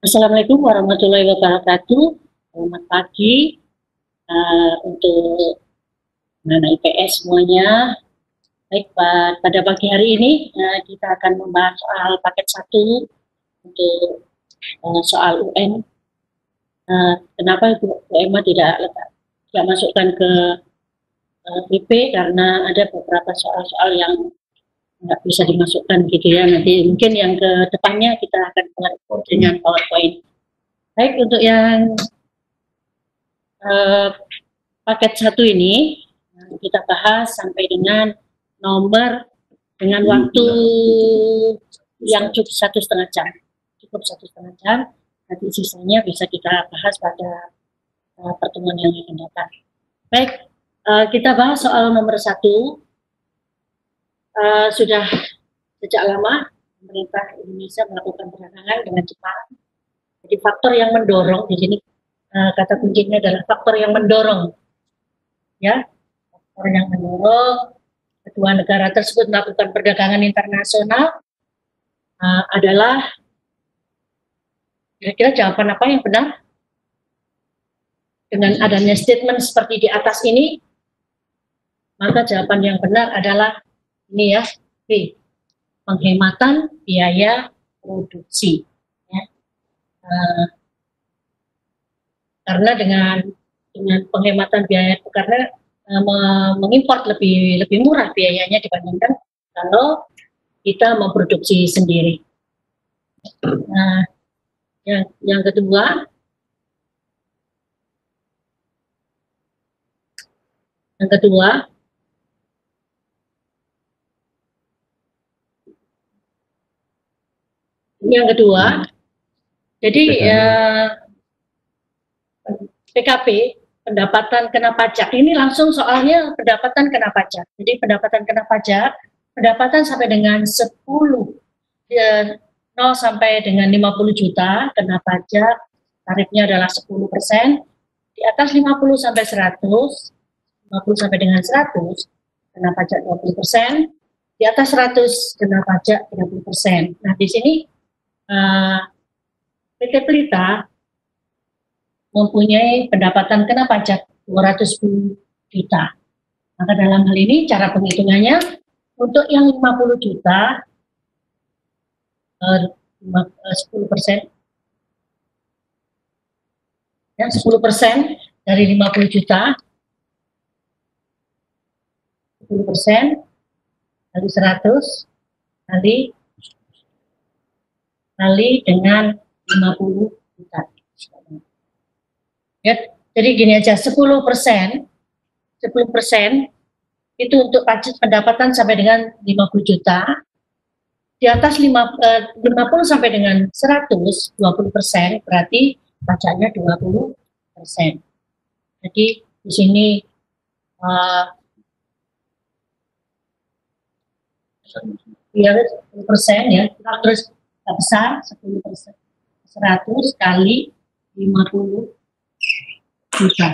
Assalamualaikum warahmatullahi wabarakatuh. Selamat pagi untuk anak IPS semuanya. Baik, pada pagi hari ini kita akan membahas soal paket 1 untuk soal UN. Kenapa Bu Emma tidak masukkan ke PP karena ada beberapa soal-soal yang nggak bisa dimasukkan gitu ya. Nanti mungkin yang ke depannya kita akan mengatur dengan PowerPoint. Baik, untuk yang paket 1 ini kita bahas sampai dengan nomor dengan waktu yang cukup 1,5 jam. Cukup 1,5 jam. Nanti sisanya bisa kita bahas pada pertemuan yang akan datang. Baik, kita bahas soal nomor 1. Sudah sejak lama pemerintah Indonesia melakukan perdagangan dengan Jepang. Jadi faktor yang mendorong di sini kata kuncinya adalah faktor yang mendorong, ya, faktor yang mendorong kedua negara tersebut melakukan perdagangan internasional adalah kira-kira jawaban apa yang benar dengan adanya statement seperti di atas ini? Maka jawaban yang benar adalah ini ya, B, penghematan biaya produksi. Ya. Karena dengan penghematan biaya, karena mengimpor lebih murah biayanya dibandingkan kalau kita memproduksi sendiri. Nah, yang kedua, jadi PKP, pendapatan kena pajak, ini langsung soalnya pendapatan kena pajak. Jadi pendapatan kena pajak, pendapatan sampai dengan 0 sampai dengan 50 juta kena pajak, tarifnya adalah 10%, di atas 50 sampai 100, 50 sampai dengan 100 kena pajak 20%, di atas 100 kena pajak 30%. Nah, di sini PT Pelita mempunyai pendapatan kena pajak 210 juta. Maka dalam hal ini cara penghitungannya untuk yang 50 juta 10%, ya, 10% dari 50 juta, 10% kali 100 kali dengan 50 juta. Ya, jadi gini aja, 10% itu untuk pajak pendapatan sampai dengan 50 juta, di atas 50 sampai dengan 100, 20%, berarti pajaknya 20%. Jadi di sini ya 10% ya, terus besar 10%, 100 kali 50 juta.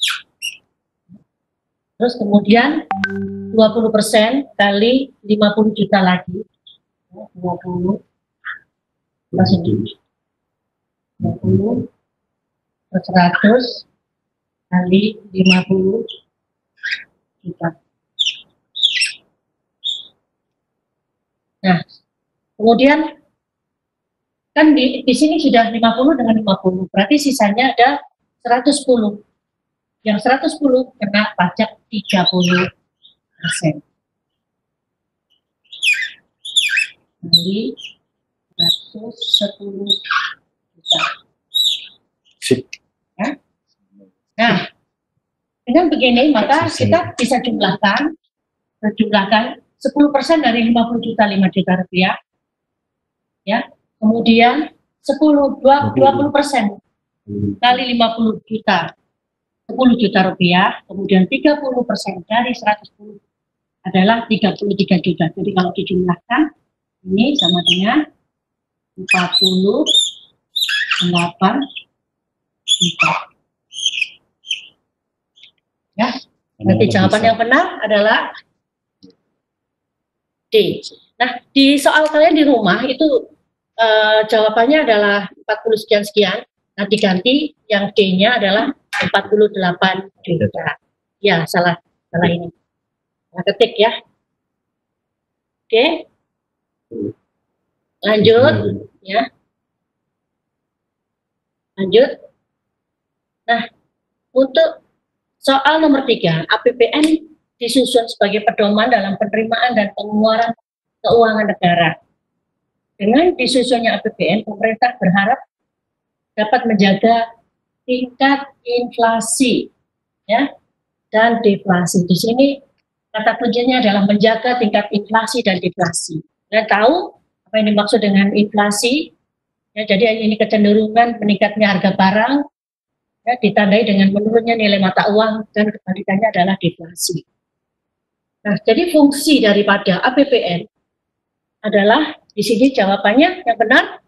Terus kemudian 20% kali 50 juta lagi, 20 terus 100 kali 50 juta. Nah, kemudian kan di sini sudah 50 dengan 50, berarti sisanya ada 110. Yang 110 kena pajak 30%. Kali 110 juta. Ya. Nah, dengan begini maka kita bisa jumlahkan 10% dari 50 juta 5 juta rupiah, ya. Kemudian 20% kali 50 juta 10 juta rupiah, kemudian 30% dari 110 adalah 33 juta. Jadi kalau dijumlahkan ini sama dengan 48 juta. Ya, berarti jawaban yang benar adalah D. Nah, di soal kalian di rumah itu jawabannya adalah 40 sekian-sekian. Nah, diganti yang D-nya adalah 48 juta. Ya, salah ini. Nah, ketik ya. Oke. Lanjut ya. Lanjut. Nah, untuk soal nomor 3, APBN disusun sebagai pedoman dalam penerimaan dan pengeluaran keuangan negara. Dengan disusunnya APBN, pemerintah berharap dapat menjaga tingkat inflasi ya dan deflasi. Di sini kata kuncinya adalah menjaga tingkat inflasi dan deflasi. Kita tahu apa yang dimaksud dengan inflasi? Ya, jadi ini kecenderungan meningkatnya harga barang ya, ditandai dengan menurunnya nilai mata uang, dan kebalikannya adalah deflasi. Nah, jadi fungsi daripada APBN adalah di sini jawabannya yang benar.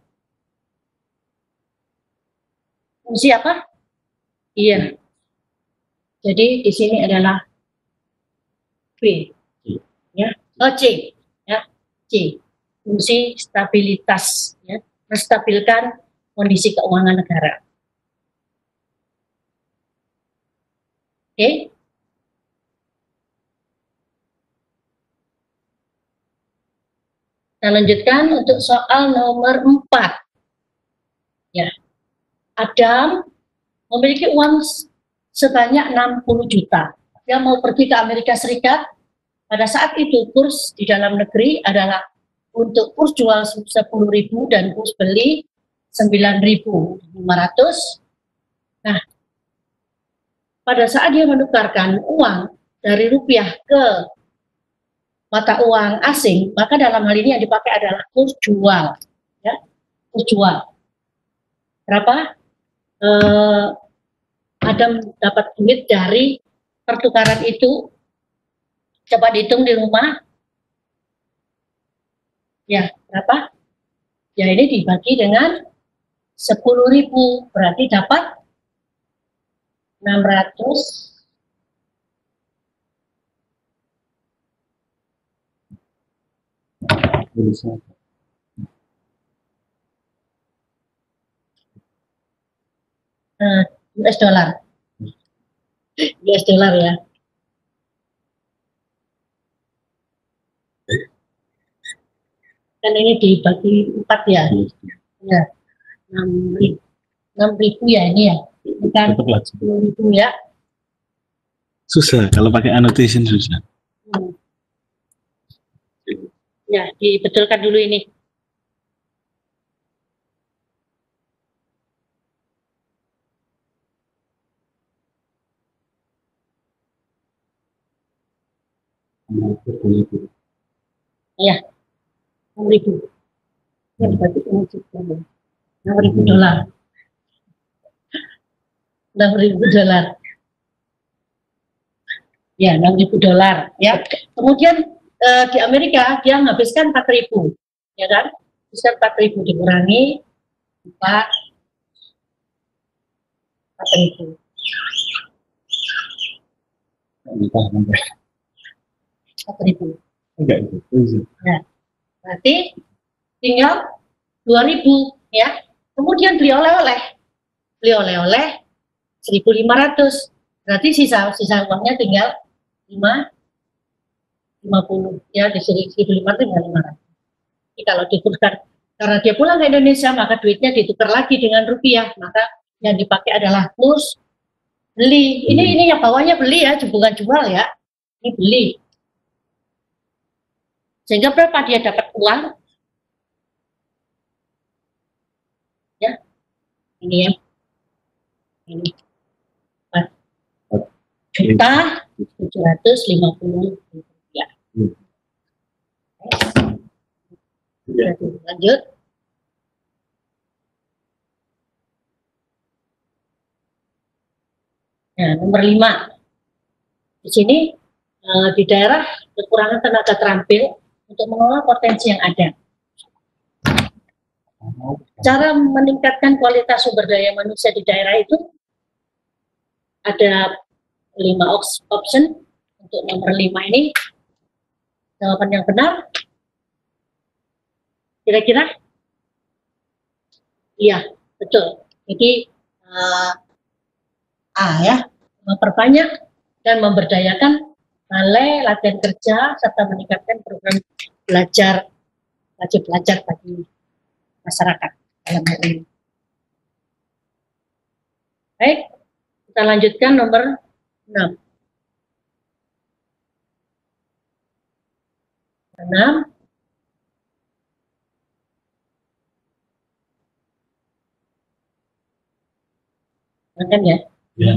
Fungsi apa? Iya. Jadi di sini adalah B. Ya. Oh, C. Ya. C. Fungsi stabilitas ya, menstabilkan kondisi keuangan negara. Oke. Kita lanjutkan untuk soal nomor 4. Ya. Adam memiliki uang sebanyak 60 juta. Dia mau pergi ke Amerika Serikat. Pada saat itu kurs di dalam negeri adalah untuk kurs jual 10.000 dan kurs beli 9.500. Nah, pada saat dia menukarkan uang dari rupiah ke mata uang asing, maka dalam hal ini yang dipakai adalah kurs jual. Ya, kurs jual. Berapa? Adam dapat duit dari pertukaran itu. Coba dihitung di rumah. Ya, berapa? Ya, ini dibagi dengan 10.000, berarti dapat 600. US dollar. US dollar ya. Kan ini dibagi 4 ya. Ya. 6.000 ya ini ya. Bukan 10.000 ya. Susah kalau pakai annotation susah. Ya, dibetulkan dulu ini. Ya, 6.000. Ya, dibagi 6.000 dolar. 6.000 dolar. Ya, 6.000 dolar. Ya. Kemudian di Amerika dia menghabiskan 4.000, ya kan? Habiskan 4.000 dikurangi 4.000. Nah, berarti tinggal 2.000 ya. Kemudian beli oleh-oleh 1.500. Berarti sisa uangnya tinggal 50 ya, di 1.500 tinggal 500. Jadi kalau dikurkan, karena dia pulang ke Indonesia, maka duitnya ditukar lagi dengan rupiah, maka yang dipakai adalah kurs beli. Ini yang bawahnya beli ya, bukan jual ya. Ini beli. Sehingga berapa dia dapat uang? Ya. Ini ya. Ini. 4.750.000 rupiah. Lanjut. Nah, nomor 5. Di sini di daerah kekurangan tenaga terampil untuk mengolah potensi yang ada. Cara meningkatkan kualitas sumber daya manusia di daerah itu ada 5 option. Untuk nomor 5 ini jawaban yang benar kira-kira Iya, betul. Jadi A ya, memperbanyak dan memberdayakan balai latihan kerja serta meningkatkan program belajar wajib belajar bagi masyarakat dalam hal ini. Baik, kita lanjutkan nomor 6. 6. Kan ya? Ya.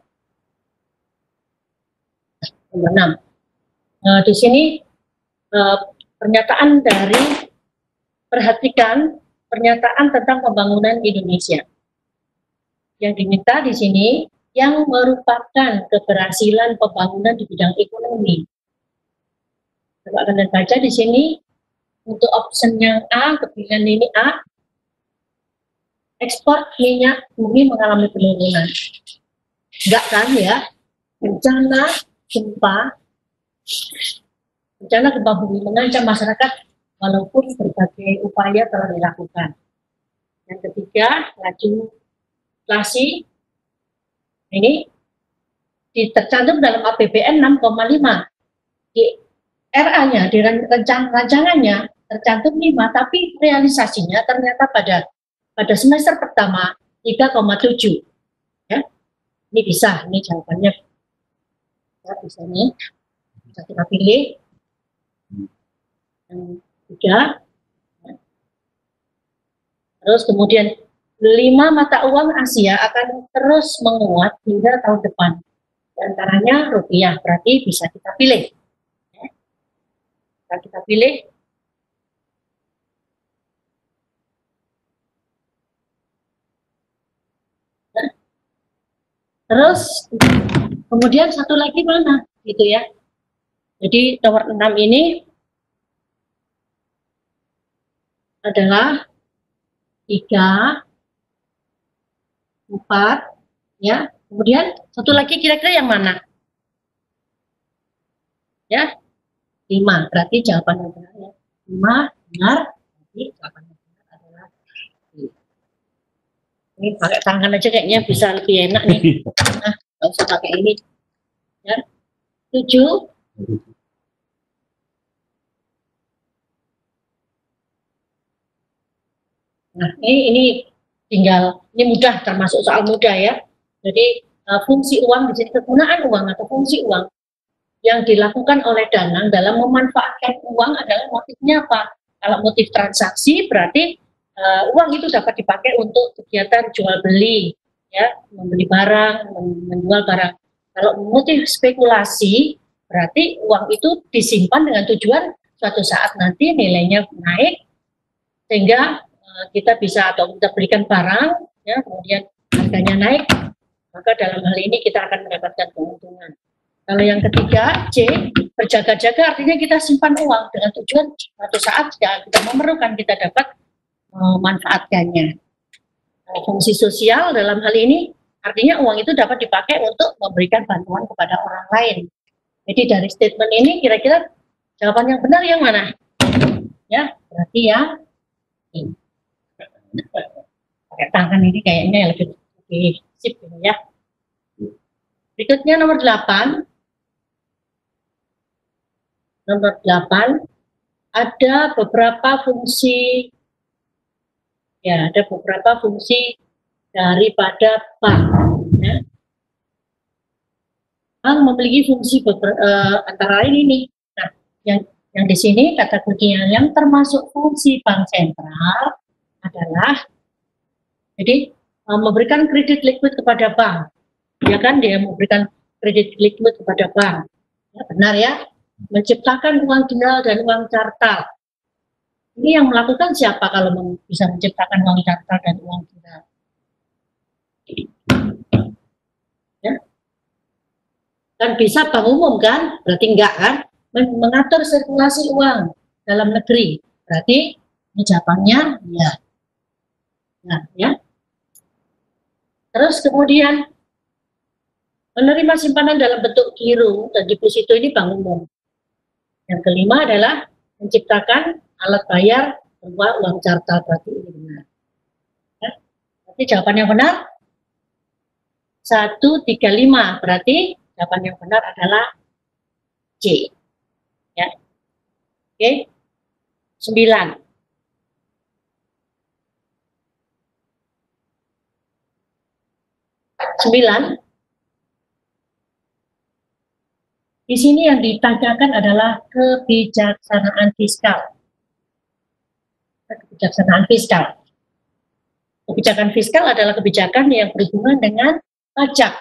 Nomor 6. Di sini pernyataan dari perhatikan pernyataan tentang pembangunan Indonesia. Yang diminta di sini yang merupakan keberhasilan pembangunan di bidang ekonomi. Coba kalian baca di sini untuk option yang A, kepilihan ini A, ekspor minyak bumi mengalami penurunan. Enggak kan ya? Bencana gempa bumi mengancam masyarakat walaupun berbagai upaya telah dilakukan. Yang ketiga, laju inflasi ini tercantum dalam APBN 6,5. Di RA-nya, di rancangannya tercantum 5, tapi realisasinya ternyata pada semester pertama 3,7. Ya. Ini bisa, ini jawabannya. Ya, bisa nih. Bisa kita pilih. Yang 3. Ya. Terus kemudian 5 mata uang Asia akan terus menguat hingga tahun depan. Di antaranya rupiah, berarti bisa kita pilih. Ya. Kita pilih. Nah. Terus kemudian satu lagi mana? Gitu ya. Jadi nomor 6 ini adalah 3, 4, ya. Kemudian satu lagi kira-kira yang mana? Ya, 5. Berarti jawaban yang benar ya. 5 benar. Jadi jawaban yang benar adalah ini pakai tangan aja kayaknya bisa lebih enak nih. Nah, nggak usah pakai ini. Ya. 7. Nah, ini tinggal, ini mudah, termasuk soal mudah ya. Jadi fungsi uang di sini, kegunaan uang atau fungsi uang yang dilakukan oleh Danang dalam memanfaatkan uang adalah motifnya apa? Kalau motif transaksi berarti uang itu dapat dipakai untuk kegiatan jual beli, ya, membeli barang, menjual barang. Kalau motif spekulasi berarti uang itu disimpan dengan tujuan suatu saat nanti nilainya naik sehingga kita bisa atau kita berikan barang, ya, kemudian harganya naik, maka dalam hal ini kita akan mendapatkan keuntungan. Kalau yang ketiga, C, berjaga-jaga artinya kita simpan uang dengan tujuan suatu saat jika kita memerlukan kita dapat memanfaatkannya. Fungsi sosial dalam hal ini artinya uang itu dapat dipakai untuk memberikan bantuan kepada orang lain. Jadi dari statement ini kira-kira jawaban yang benar yang mana? Ya, berarti yang ini. Pakai tangan ini kayaknya lebih sip gitu ya. Berikutnya nomor 8. Nomor 8 ada beberapa fungsi, ya, ada beberapa fungsi daripada bank. Ya. Bank memiliki fungsi antara lain ini. Nah, yang di sini kata kuncinya yang termasuk fungsi bank sentral adalah jadi memberikan kredit liquid kepada bank, ya kan, dia memberikan kredit liquid kepada bank, ya, benar ya, menciptakan uang digital dan uang cartal. Ini yang melakukan siapa kalau bisa menciptakan uang cartal dan uang digital? Ya, kan bisa bank umum kan, berarti enggak kan, mengatur sirkulasi uang dalam negeri, berarti ini jawabannya ya. Nah, ya. Terus kemudian menerima simpanan dalam bentuk giro dan deposito ini bank umum. Yang kelima adalah menciptakan alat bayar berupa uang cartal, berarti ini benar. Ya. Ini jawaban yang benar 135, berarti jawaban yang benar adalah C. Ya. Oke. 9. Di sini yang ditanyakan adalah kebijaksanaan fiskal. Kebijaksanaan fiskal. Kebijakan fiskal adalah kebijakan yang berhubungan dengan pajak.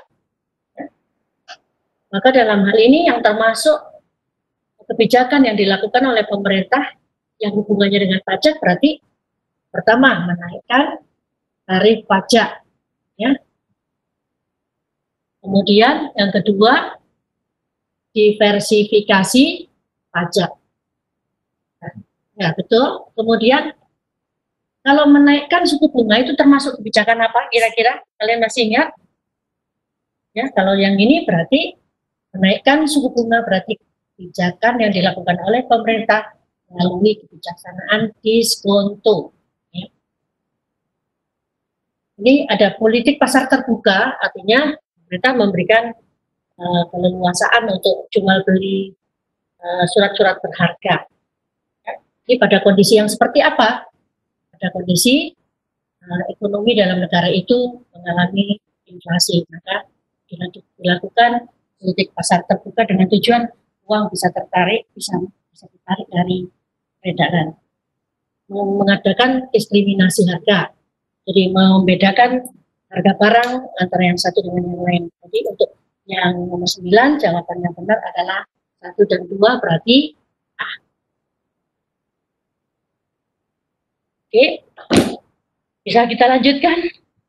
Maka dalam hal ini yang termasuk kebijakan yang dilakukan oleh pemerintah yang hubungannya dengan pajak berarti pertama menaikkan tarif pajak, ya. Kemudian yang kedua diversifikasi pajak. Ya betul. Kemudian kalau menaikkan suku bunga itu termasuk kebijakan apa kira-kira? Kalian masih ingat? Ya, kalau yang ini berarti menaikkan suku bunga berarti kebijakan yang dilakukan oleh pemerintah melalui kebijaksanaan diskonto. Ya. Ini ada politik pasar terbuka, artinya pemerintah memberikan keleluasaan untuk jual beli surat-surat berharga. Ya. Ini pada kondisi yang seperti apa? Pada kondisi ekonomi dalam negara itu mengalami inflasi, maka dilakukan politik pasar terbuka dengan tujuan uang bisa tertarik, bisa ditarik dari peredaran. Mengadakan diskriminasi harga, jadi membedakan harga barang antara yang satu dengan yang lain. Jadi untuk yang nomor 9, jawaban yang benar adalah 1 dan 2, berarti A. Oke, bisa kita lanjutkan?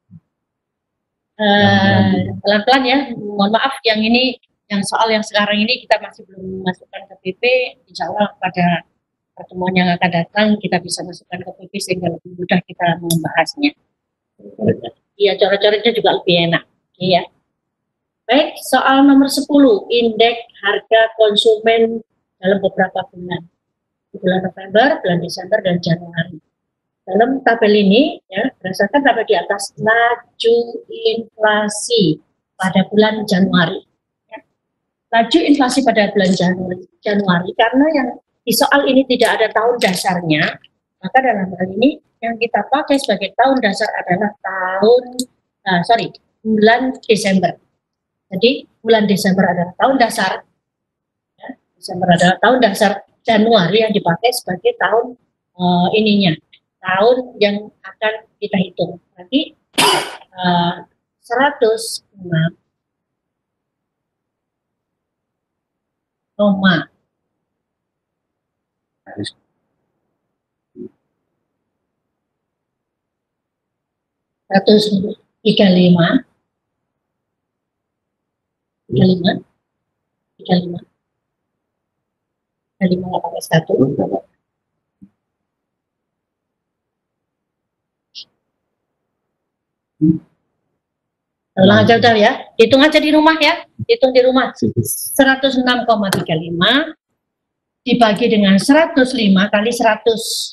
Pelan-pelan ya, mohon maaf yang ini, yang soal yang sekarang ini kita masih belum masukkan ke PP, insya Allah pada pertemuan yang akan datang kita bisa masukkan ke PP sehingga lebih mudah kita membahasnya. Iya, coret-coretnya juga lebih enak. Iya. Baik, soal nomor 10, indeks harga konsumen dalam beberapa bulan. Di bulan November, bulan Desember, dan Januari. Dalam tabel ini, ya, berdasarkan tabel di atas laju inflasi pada bulan Januari. Ya. Laju inflasi pada bulan Januari, karena yang di soal ini tidak ada tahun dasarnya, maka dalam hal ini yang kita pakai sebagai tahun dasar adalah bulan Desember. Jadi bulan Desember adalah tahun dasar, ya, Desember adalah tahun dasar, Januari yang dipakai sebagai tahun tahun yang akan kita hitung. Berarti 106,135 1. Ulang aja udah ya, hitung aja di rumah ya, hitung di rumah. 106,35 dibagi dengan 105 kali 100.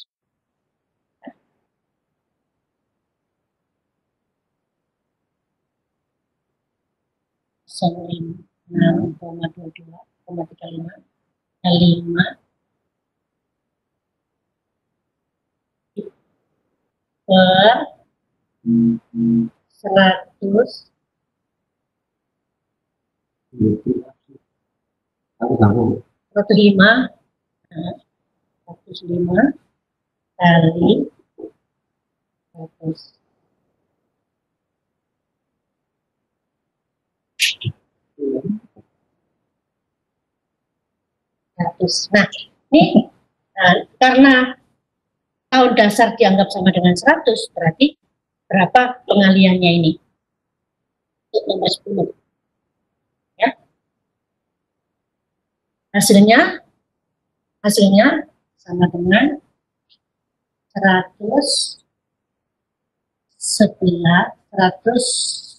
Kali 5 per 100 105 kali 100. Nah, ini karena tahun dasar dianggap sama dengan 100, berarti berapa pengaliannya ini? Untuk nomor 10. Ya. Hasilnya sama dengan 111,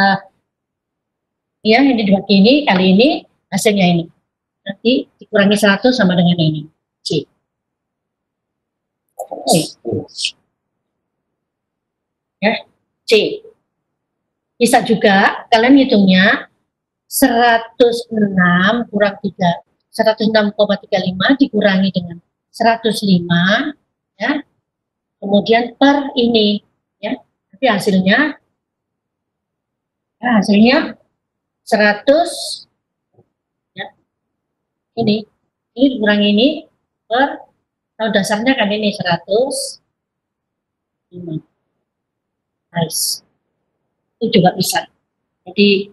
ya, ini dibagi ini, kali ini hasilnya ini. Nanti dikurangi 100 sama dengan ini, C. Ya, C. Bisa juga kalian hitungnya 106 kurang 3, 106,35 dikurangi dengan 105, ya. Kemudian per ini, ya. Tapi hasilnya 100, ya. Ini dikurangi ini per, kalau dasarnya kan ini 105. Nice. Itu juga bisa. Jadi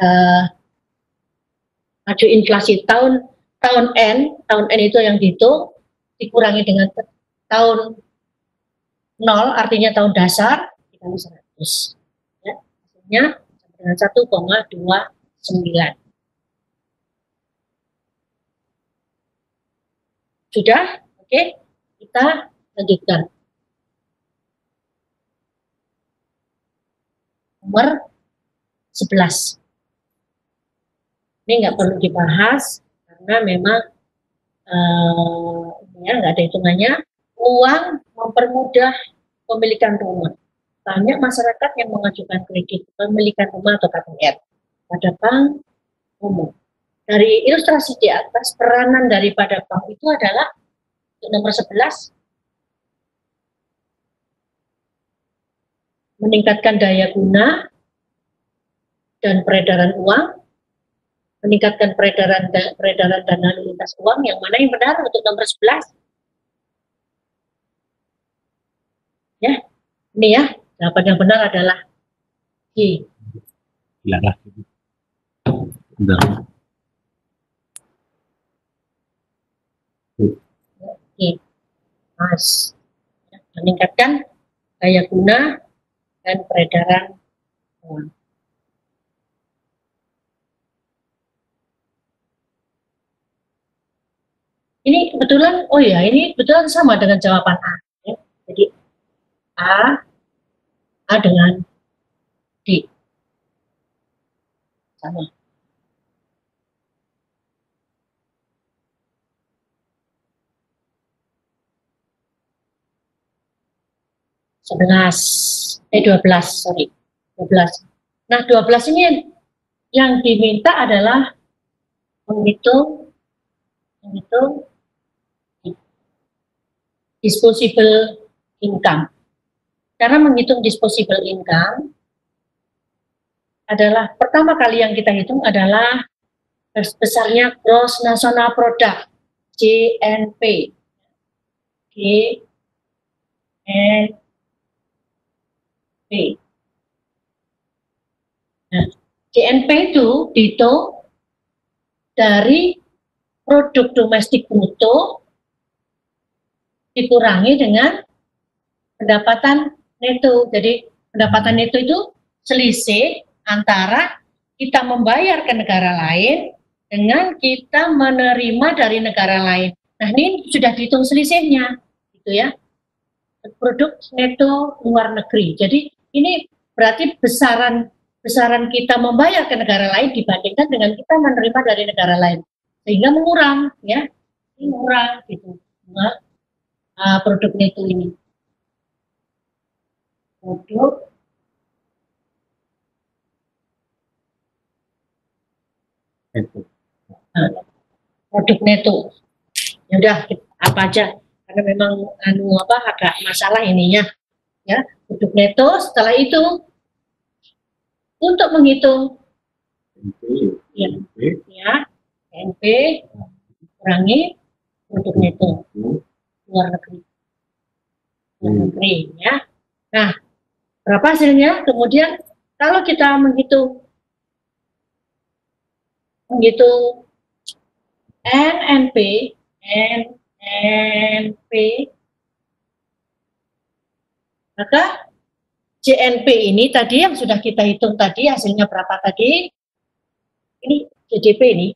maju inflasi tahun N itu yang dihitung dikurangi dengan tahun 0, artinya tahun dasar dikali 100. Ya, hasilnya dengan 1,29. Sudah? Oke, kita lanjutkan. Nomor 11. Ini nggak perlu dibahas karena memang ya nggak ada hitungannya. Uang mempermudah pemilikan rumah. Banyak masyarakat yang mengajukan kredit pemilikan rumah atau KPR pada bank umum. Dari ilustrasi di atas, peranan daripada bank itu adalah untuk nomor 11, meningkatkan daya guna dan peredaran uang, meningkatkan peredaran dan lalu lintas uang. Yang mana yang benar untuk nomor 11? Ya, ini ya, jawaban yang benar adalah G. Bilang lagi. Bentar. Oke, Mas, meningkatkan daya guna dan peredaran uang. Ini kebetulan, oh ya, ini kebetulan sama dengan jawaban A. Ya. Jadi A dengan D. Sama. Sebelas, 12, sorry. 12. Nah, 12 ini yang diminta adalah menghitung disposable income. Karena menghitung disposable income adalah pertama kali yang kita hitung adalah besarnya gross national product, GNP. Nah, GNP itu dihitung dari produk domestik bruto dikurangi dengan pendapatan neto. Jadi pendapatan neto itu selisih antara kita membayar ke negara lain dengan kita menerima dari negara lain. Nah, ini sudah dihitung selisihnya, gitu ya. Produk neto luar negeri. Jadi ini berarti besaran kita membayar ke negara lain dibandingkan dengan kita menerima dari negara lain, sehingga mengurang, ya, ini murah gitu. Nah, produk neto ini. Produk neto. Ya udah, apa aja, karena memang agak masalah ininya, ya. Produk neto. Setelah itu untuk menghitung ya NP kurangi produk neto luar negeri, ya. Nah, berapa hasilnya? Kemudian kalau kita menghitung NNP, maka GNP ini tadi yang sudah kita hitung tadi hasilnya berapa tadi? Ini GDP ini.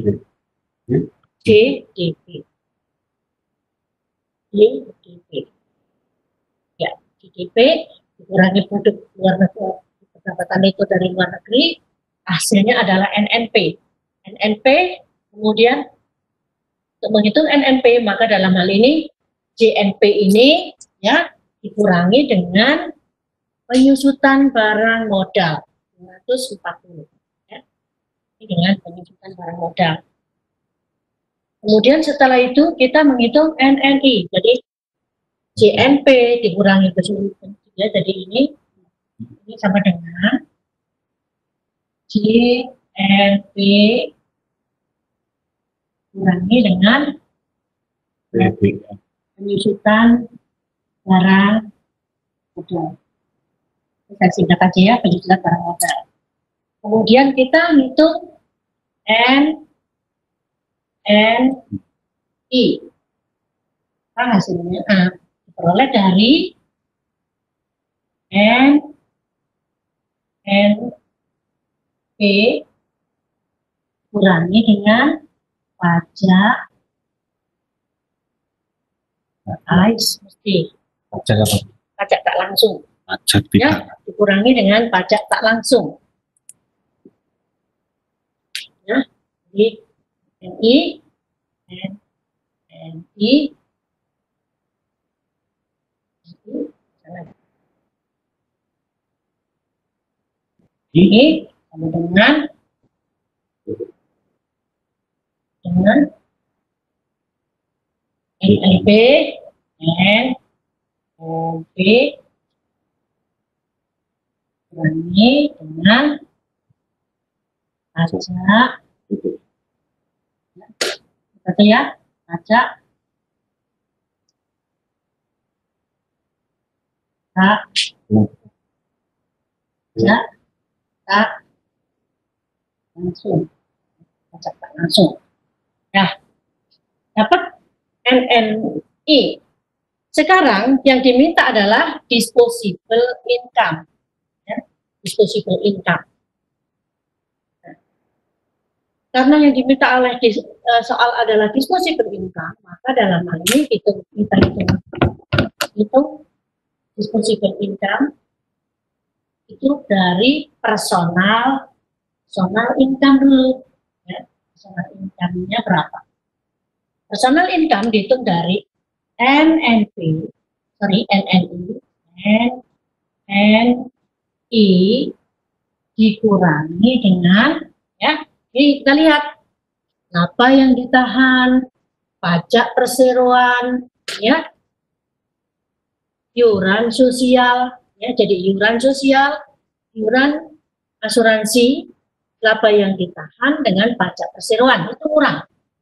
GDP. Ya, GDP dikurangi produk luar negeri, pendapatan itu dari luar negeri, hasilnya adalah NNP. Kemudian untuk menghitung NNP, maka dalam hal ini GNP ini ya dikurangi dengan penyusutan barang modal 240 ya. Ini dengan penyusutan barang modal. Kemudian setelah itu kita menghitung NNI, jadi JNP dikurangi keseluruhan ya, jadi ini sama dengan JNP kurangi dengan penyusutan barang modal. Saya singkat aja ya, penyusutan barang modal. Kemudian kita hitung NNI. Nah, hasilnya diperoleh dari NNP kurangi dengan pajak mesti Pajak apa? pajak tak langsung. Pajak Ya, dikurangi dengan pajak tak langsung. Ya, jadi NNI ini sama dengan NNP kurangi dengan pajak berarti ya, pajak tak langsung, pajak tak langsung. Nah, dapat NNI. Sekarang yang diminta adalah disposable income, ya, disposable income. Karena yang diminta oleh soal adalah disposable income, maka dalam hal ini kita hitung disposable income itu dari personal income dulu. Ya, personal income-nya berapa? Personal income dihitung dari NNI dikurangi dengan, ya, ini kita lihat apa yang ditahan, pajak perseroan, ya, iuran sosial, ya, jadi iuran sosial, iuran asuransi, laba yang ditahan dengan pajak perseroan itu kurang.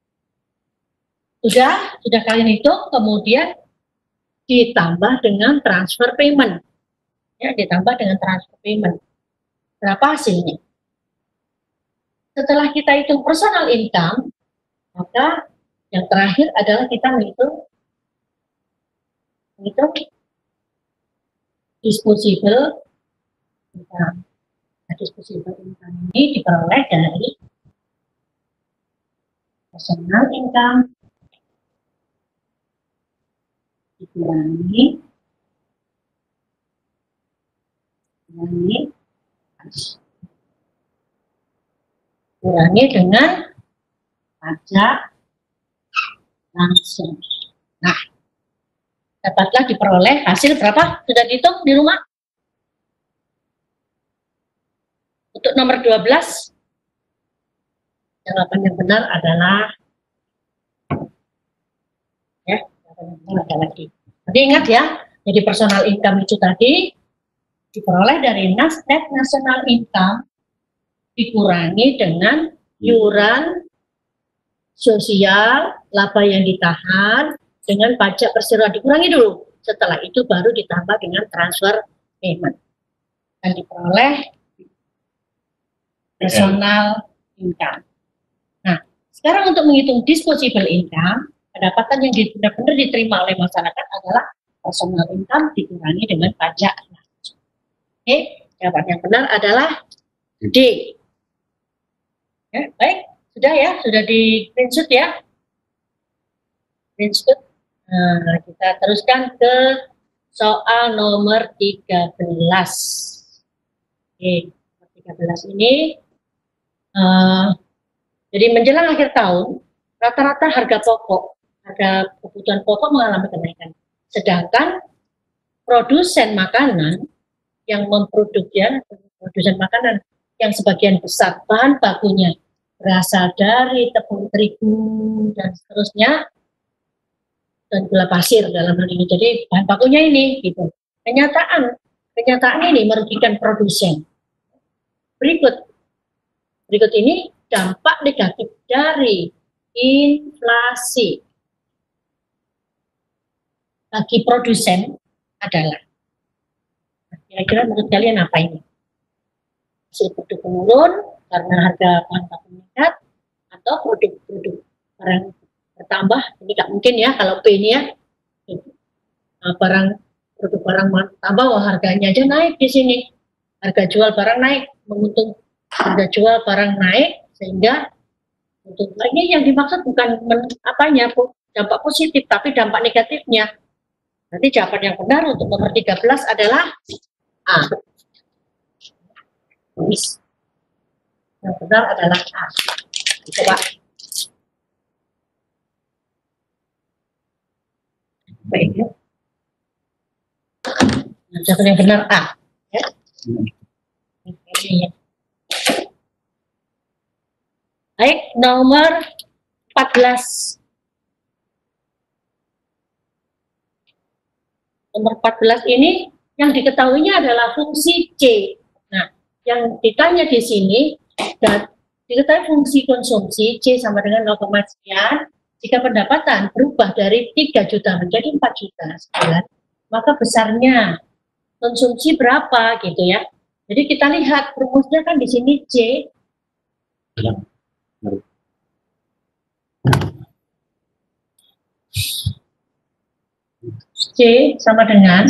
Sudah kalian hitung, kemudian ditambah dengan transfer payment. Ya, ditambah dengan transfer payment. Berapa hasilnya? Setelah kita hitung personal income, maka yang terakhir adalah kita menghitung disposable income. Nah, disposable income ini diperoleh dari personal income dikurangi dengan pajak langsung. Nah, dapatlah diperoleh hasil berapa? Sudah dihitung di rumah? Untuk nomor 12, jawaban yang benar adalah ada lagi. Jadi ingat ya, jadi personal income itu tadi diperoleh dari net national income dikurangi dengan iuran sosial, laba yang ditahan dengan pajak perseroan, dikurangi dulu. Setelah itu baru ditambah dengan transfer payment. Dan diperoleh personal income. Nah, sekarang untuk menghitung disposable income, pendapatan yang benar-benar diterima oleh masyarakat adalah personal income dikurangi dengan pajak. Oke, jawaban yang benar adalah D. Ya, baik, sudah ya, sudah di screenshot ya. Screenshot. Nah, kita teruskan ke soal nomor 13. Oke, 13 ini jadi menjelang akhir tahun, rata-rata harga kebutuhan pokok mengalami kenaikan. Sedangkan produsen makanan yang memproduk ya, produsen makanan yang sebagian besar bahan bakunya berasal dari tepung terigu dan seterusnya dan gula pasir dalam hal ini. Jadi bahan bakunya ini gitu. Kenyataan ini merugikan produsen. Berikut ini dampak negatif dari inflasi bagi produsen adalah, kira-kira menurut kalian apa ini? Hasil produk menurun karena harga bahan baku meningkat, atau produk-produk barang bertambah? Ini nggak mungkin ya kalau P ini ya, produk barang tambah, wah harganya aja naik di sini, harga jual barang naik, menguntung harga jual barang naik, sehingga untuk ini yang dimaksud bukan dampak positif, tapi dampak negatifnya. Nanti jawaban yang benar untuk nomor 13 adalah A. Yang benar adalah A. Coba. Baik ya. Jawaban yang benar A. Ya. Baik, nomor 14. Nomor 14 ini yang diketahuinya adalah fungsi C. Nah, yang ditanya di sini, dan diketahui fungsi konsumsi C sama dengan 0, sekian. Jika pendapatan berubah dari 3 juta menjadi 4 juta sekian, maka besarnya konsumsi berapa gitu ya. Jadi kita lihat rumusnya kan di sini C. C sama dengan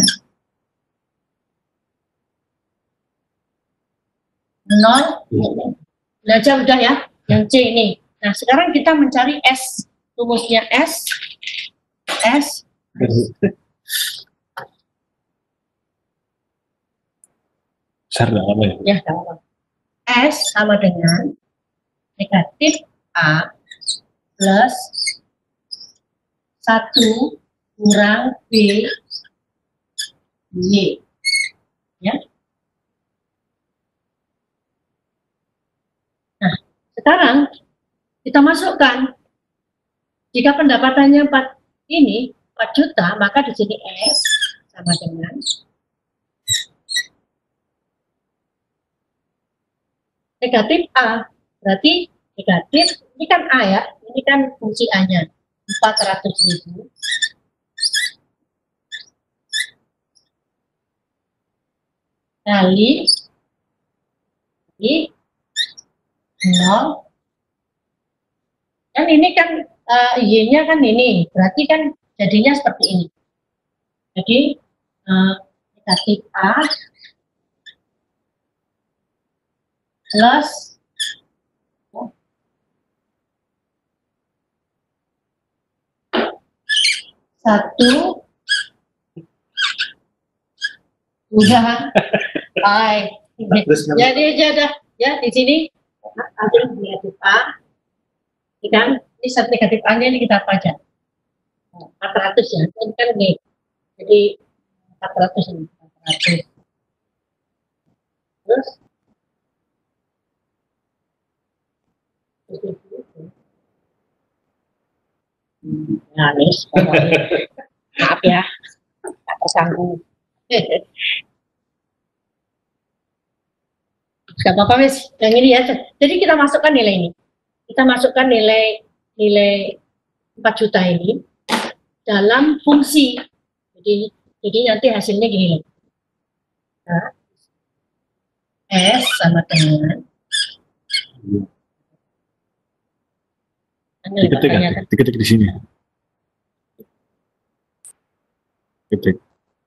0. Belajar udah ya, yang C ini. Nah, sekarang kita mencari S. Rumusnya S. Besar nggak apa ya? Ya, apa. S sama dengan negatif A plus 1 kurang B Y. Ya. Nah, sekarang kita masukkan, jika pendapatannya 4 juta, maka di sini S sama dengan negatif A. Berarti negatif, ini kan A ya, ini kan fungsi A-nya, 400.000 kali 0. Dan ini kan Y-nya kan ini, berarti kan jadinya seperti ini. Jadi negatif A plus 1 udah jadi ya di sini ada negatif A, ini kan ini satu negatif A nya ini kita pajak 400 ya, ini kan ini jadi 400 ini 400 terus nangis maaf ya, tak tersanggung. Gak apa-apa Miss, yang ini ya. Jadi kita masukkan nilai ini. Kita masukkan nilai 4 juta ini dalam fungsi. Jadi nanti hasilnya gini. Nah, S sama dengan Ketik di sini. Ketik.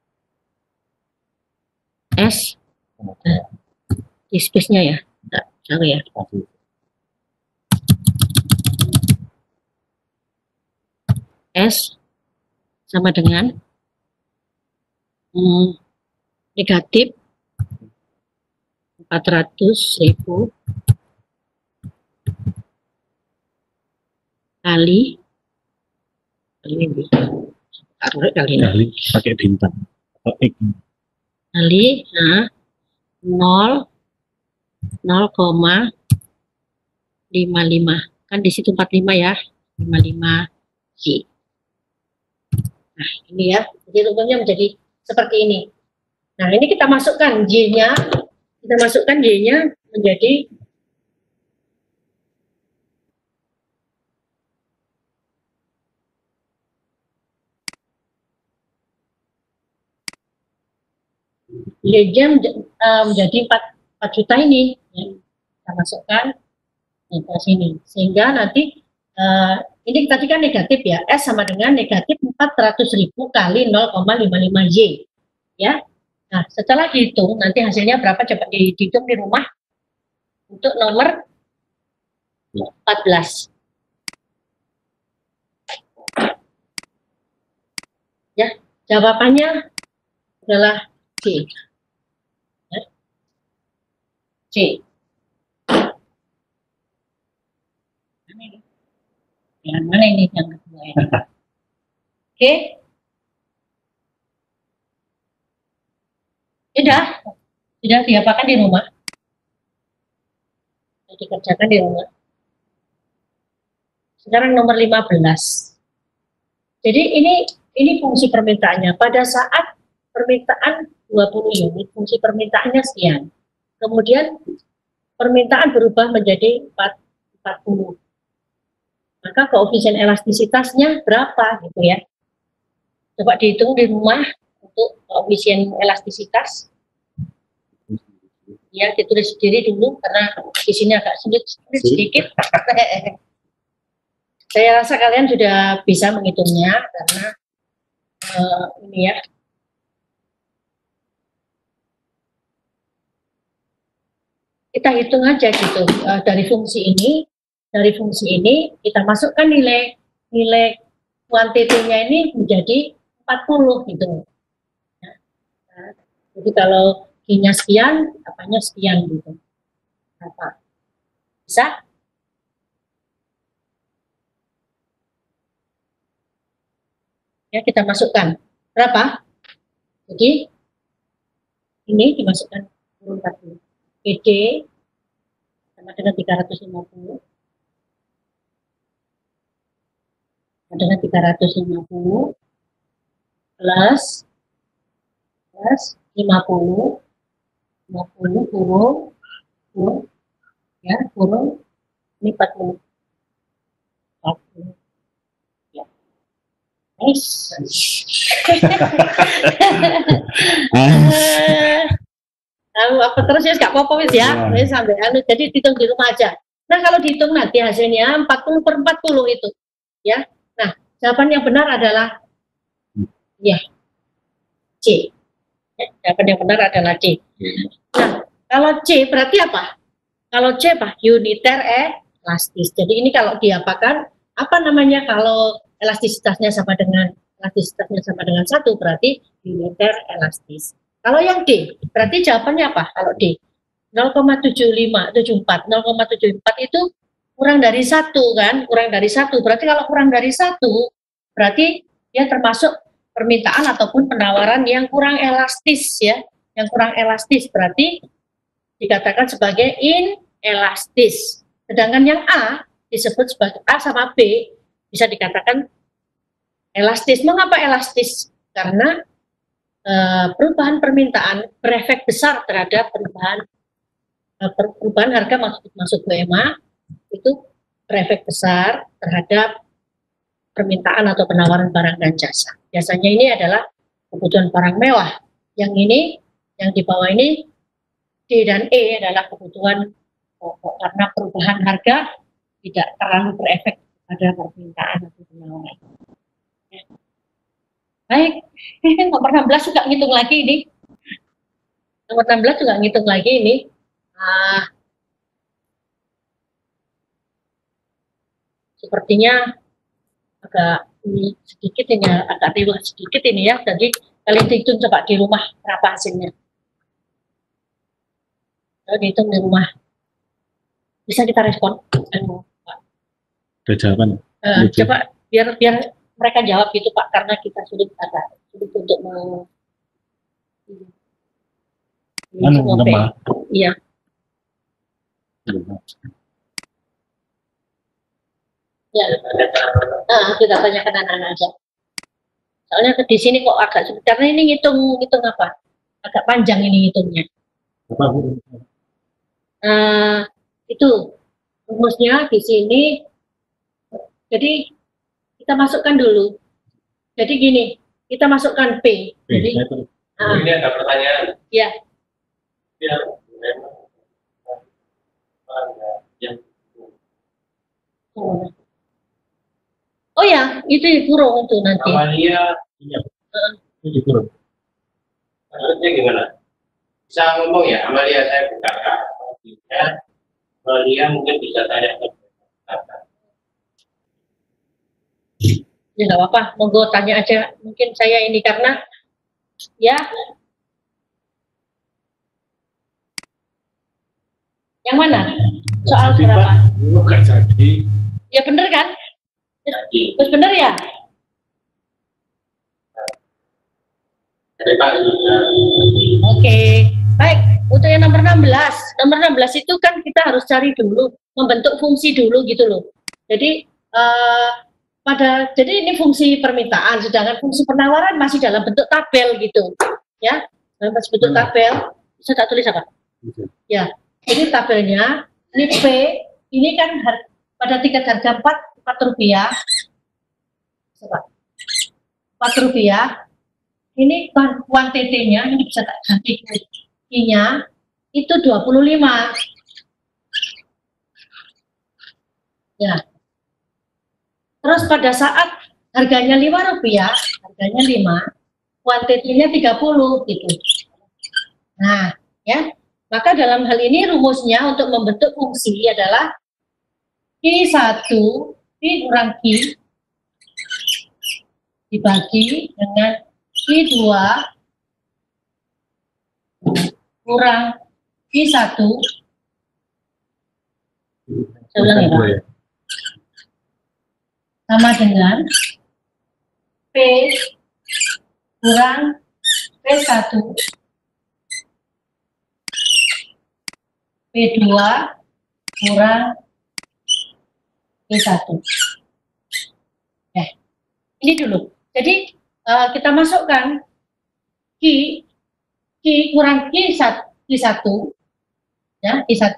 S. Di space-nya ya. Enggak, salah ya. S sama dengan negatif 400.000 kali pakai bintang atau X kali, nah 0,55. Kan di situ 45 ya. 55 J. Nah, ini ya. Jadi rumusnya menjadi seperti ini. Nah, ini kita masukkan J-nya. Kita masukkan Y-nya menjadi Y-nya menjadi 4 juta ini. Ya. Kita masukkan ke sini. Sehingga nanti ini tadi kan negatif ya. S sama dengan negatif 400.000 kali 0,55 Y. Ya. Nah, setelah dihitung, nanti hasilnya berapa? Coba dihitung di rumah untuk nomor 14. Ya, jawabannya adalah C. Ya. C. Yang mana ini yang kedua ini? Oke. Sudah diapakan di rumah? Sudah dikerjakan di rumah. Sekarang nomor 15. Jadi ini fungsi permintaannya. Pada saat permintaan 20 unit, fungsi permintaannya sekian. Kemudian permintaan berubah menjadi 40. Maka koefisien elastisitasnya berapa gitu ya. Coba dihitung di rumah untuk koefisien elastisitas. Ya, ditulis sendiri dulu karena di sini agak sulit sedikit. Saya rasa kalian sudah bisa menghitungnya karena ini ya. Kita hitung aja gitu dari fungsi ini kita masukkan nilai kuantitinya ini menjadi 40 gitu. Nah, jadi kalau Q-nya sekian, apanya sekian gitu. Apa? Bisa? Ya, kita masukkan. Berapa? Jadi ini dimasukkan kurung 40. PD sama dengan 350. Dengan 350 plus 50 kurung ya, kurung ini 40 ya. Nice. Apa terus ya nggak apa-apa wis ya, sampai jadi dihitung di rumah aja. Nah, kalau dihitung nanti hasilnya 40/40 itu ya. Nah, jawaban yang benar adalah ya C. Ya, jawaban yang benar adalah C. Nah, kalau C berarti apa? Kalau C apa? Uniter elastis. Jadi ini kalau diapakan, apa namanya kalau elastisitasnya sama dengan 1 berarti uniter elastis. Kalau yang D, berarti jawabannya apa? Kalau D 0,7574 itu kurang dari 1 kan? Kurang dari 1. Berarti kalau kurang dari 1 berarti dia termasuk permintaan ataupun penawaran yang kurang elastis ya. Yang kurang elastis berarti dikatakan sebagai inelastis. Sedangkan yang A disebut sebagai A sama B bisa dikatakan elastis. Mengapa elastis? Karena perubahan permintaan berefek besar terhadap perubahan harga masuk BMA itu berefek besar terhadap permintaan atau penawaran barang dan jasa. Biasanya ini adalah kebutuhan barang mewah. Yang ini, yang di bawah ini D dan E adalah kebutuhan pokok karena perubahan harga tidak terlalu berefek pada permintaan atau penawaran. Ya. Baik, nomor 16 juga ngitung lagi ini. Nomor 16 juga ngitung lagi ini. Sepertinya agak ini sedikit ini, agak riwah sedikit ini ya. Jadi kalian hitung coba di rumah berapa hasilnya. Kalau dihitung di rumah, bisa kita respon. Ada jawaban. Coba biar mereka jawab gitu Pak, karena kita agak sulit untuk Anu, Semua P. lemah. Iya. Ya. Kita tanyakan anak-anak aja. Soalnya di sini kok agak sulit karena ini ngitung apa? Agak panjang ini ngitungnya. Itu rumusnya di sini. Jadi kita masukkan dulu. Jadi gini, kita masukkan P. Jadi, ini ada pertanyaan. Ya. Ya. Oh ya, itu dikurung tuh nanti. Amalia, Itu dikurung. maksudnya gimana? Bisa ngomong ya, Amalia, saya buka ya. Amalia mungkin bisa tanya ke Ya nggak apa-apa, monggo tanya aja. Mungkin saya ini karena ya. Yang mana? Soal berapa? Bukan jadi. Ya bener kan? Terus bener ya? Oke, baik. Untuk yang nomor 16, nomor 16 itu kan kita harus cari dulu, membentuk fungsi dulu gitu loh. Jadi jadi ini fungsi permintaan, sedangkan fungsi penawaran masih dalam bentuk tabel gitu, ya. Dalam bentuk tabel, bisa tak tulis apa? Ya, jadi tabelnya ini P, ini kan pada tiket harga 4 rupiah, 4 rupiah. Ini kuantitinya, ini bisa tak ganti I-nya, itu 25. Ya. Terus pada saat harganya 5 rupiah, harganya 5, kuantitinya 30 gitu. Nah, ya. Maka dalam hal ini rumusnya untuk membentuk fungsi adalah Q1 Q kurang Q dibagi dengan Q2 kurang Q1. Saya ulang ya, Pak. Sama dengan P kurang P1 P2 kurang P1. Ini dulu. Jadi kita masukkan Q kurang Q1 ya, Q1.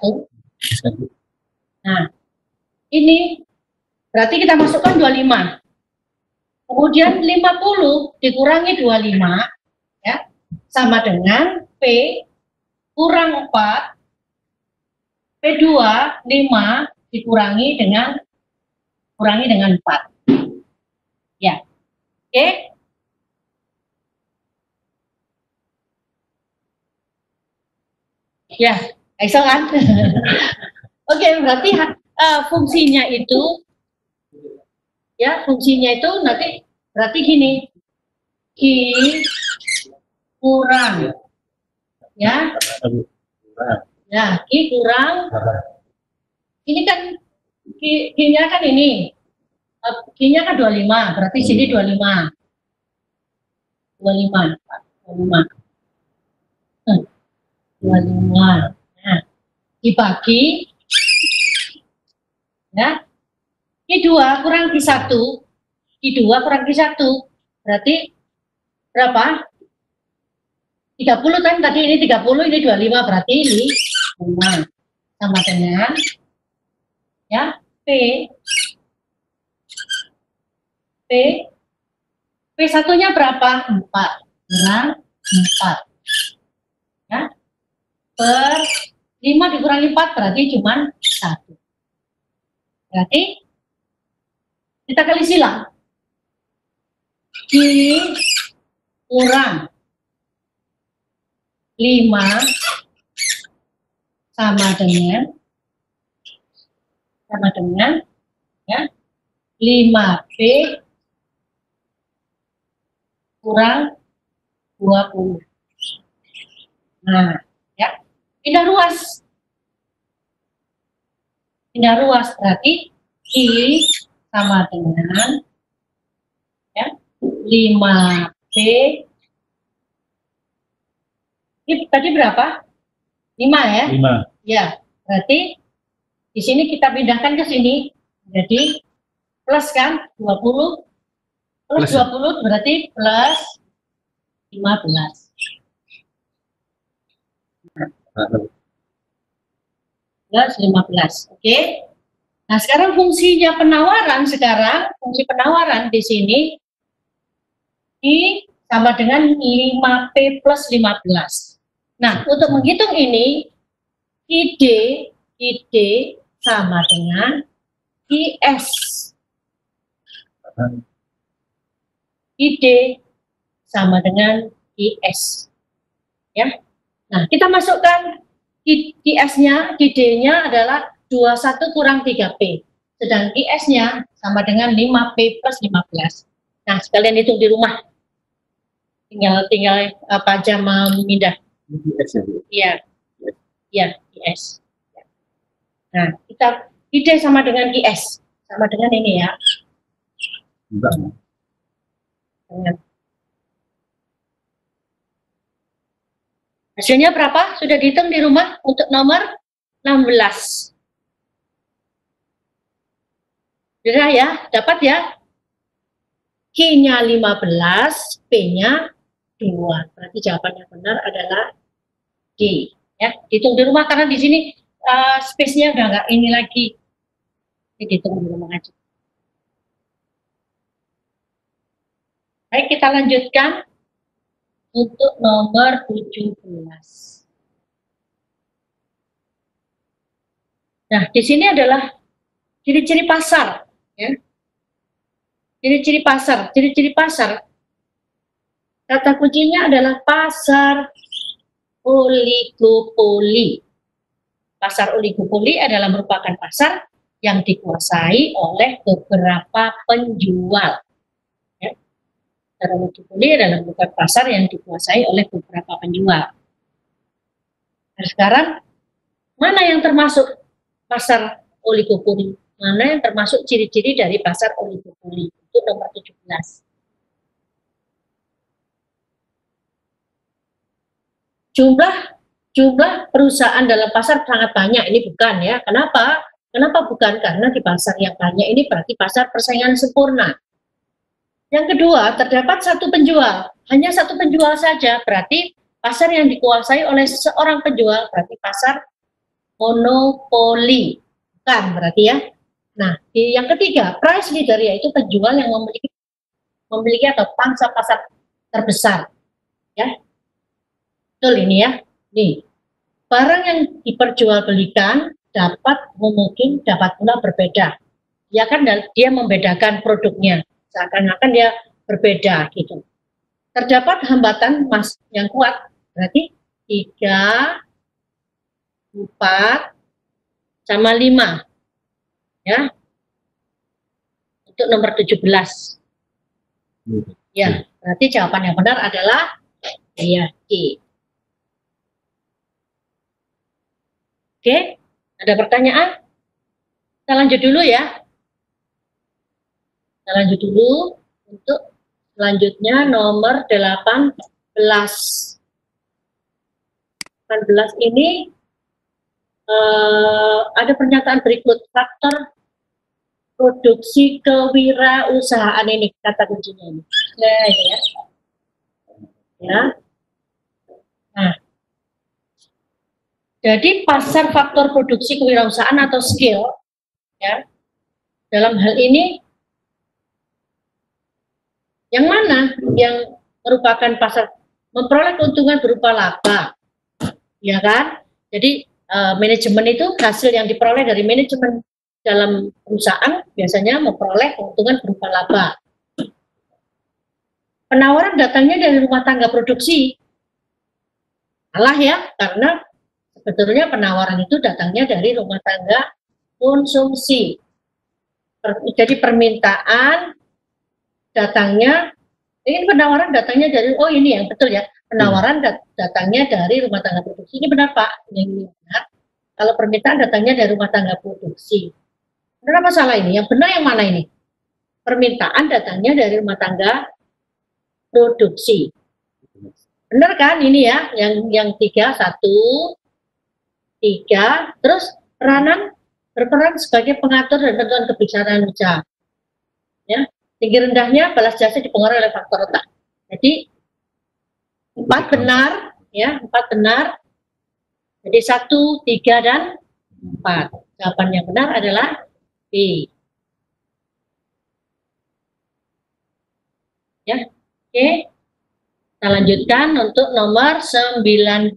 Nah, ini berarti kita masukkan 25. Kemudian 50 dikurangi 25 ya, sama dengan P kurang 4 P2 5 dikurangi dengan 4. Ya. Oke. Ya, iso kan? Oke, berarti fungsinya itu ya, fungsinya itu nanti berarti gini. Q kurang ya. Ya, Q kurang. Ini kan Q-nya kan ini. Q-nya kan 25, berarti sini 25. 25. 25. Nah, dibagi ya. Q2 kurang Q1. Q2 kurang Q1 berarti berapa? 30 kan tadi, ini 30, ini 25, berarti ini 5 sama dengan ya P1-nya berapa? 4 kurang 4 ya, per 5 dikurangi 4 berarti cuma 1. Berarti kita kali silang. Q kurang 5 sama dengan ya 5P kurang 20. Nah, ya. Pindah ruas berarti I sama dengan ya 5P. Tadi berapa? 5 ya? 5. Ya, berarti di sini kita pindahkan ke sini. Jadi plus kan 20 plus Plus, ya? 20 berarti plus 15. Plus 15. Oke. Nah, sekarang fungsinya penawaran fungsi penawaran di sini I sama dengan 5P plus 15. Nah, untuk menghitung ini, ID sama dengan IS. ID sama dengan IS. Ya. Nah, kita masukkan IS-nya, ID-nya adalah 21 kurang 3P. Sedang IS-nya sama dengan 5P plus 15. Nah, sekalian hitung di rumah. Tinggal apa aja memindah. Iya. Iya, IS. Nah, kita ID sama dengan IS. Sama dengan ini ya. Dengan hasilnya berapa? Sudah dihitung di rumah untuk nomor 16. Sudah ya, dapat ya? Q-nya 15, P-nya 2. Berarti jawaban yang benar adalah D. Ya, dihitung di rumah karena di sini space-nya udah nggak ini lagi. Jadi dihitung di rumah aja. Baik, kita lanjutkan untuk nomor 17. Nah, di sini adalah ciri-ciri pasar. Ya. Ciri-ciri pasar. Kata kuncinya adalah pasar oligopoli. Pasar oligopoli adalah merupakan pasar yang dikuasai oleh beberapa penjual. Ya. Pasar oligopoli adalah merupakan pasar yang dikuasai oleh beberapa penjual. Nah, sekarang mana yang termasuk pasar oligopoli? Mana yang termasuk ciri-ciri dari pasar oligopoli? Itu nomor 17. Jumlah perusahaan dalam pasar sangat banyak. Ini bukan ya. Kenapa? Kenapa bukan? Karena di pasar yang banyak ini berarti pasar persaingan sempurna. Yang kedua, terdapat satu penjual. Hanya satu penjual saja. Berarti pasar yang dikuasai oleh seorang penjual berarti pasar monopoli. Bukan berarti ya. Nah, yang ketiga, price leader yaitu penjual yang memiliki atau pangsa pasar terbesar. Ya. Betul ini ya. Nih, barang yang diperjualbelikan mungkin dapat pula berbeda. Ya kan dia membedakan produknya. Seakan-akan dia berbeda gitu. Terdapat hambatan yang kuat. Berarti 3, 4, sama 5. Ya. Untuk nomor 17. Ya, berarti jawaban yang benar adalah ya, D. Oke, ada pertanyaan? Kita lanjut dulu ya. Kita lanjut dulu untuk selanjutnya nomor 18. 18 ini ada pernyataan berikut. Faktor produksi kewirausahaan ini kata kuncinya ini. Nah, ya. Ya. Nah, jadi pasar faktor produksi kewirausahaan atau skill, ya, dalam hal ini yang mana yang merupakan pasar memperoleh keuntungan berupa laba, ya kan? Jadi manajemen itu hasil yang diperoleh dari manajemen dalam perusahaan biasanya memperoleh keuntungan berupa laba. Penawaran datangnya dari rumah tangga produksi, salah ya, karena sebetulnya penawaran itu datangnya dari rumah tangga konsumsi. Jadi permintaan datangnya, ini penawaran datangnya dari, oh ini yang betul ya, penawaran datangnya dari rumah tangga produksi. Ini benar Pak, ini benar. Kalau permintaan datangnya dari rumah tangga produksi. Benar apa salah ini? Yang benar yang mana ini? Permintaan datangnya dari rumah tangga produksi. Benar kan ini ya, yang 3, 1, 3, terus berperan sebagai pengatur dan tentuan kebijakan usaha. Ya, tinggi rendahnya balas jasa dipengaruhi oleh faktor otak. Jadi 4 benar, ya 4 benar. Jadi 1, 3, dan 4. Jawaban yang benar adalah B. Ya, oke. Kita lanjutkan untuk nomor 19.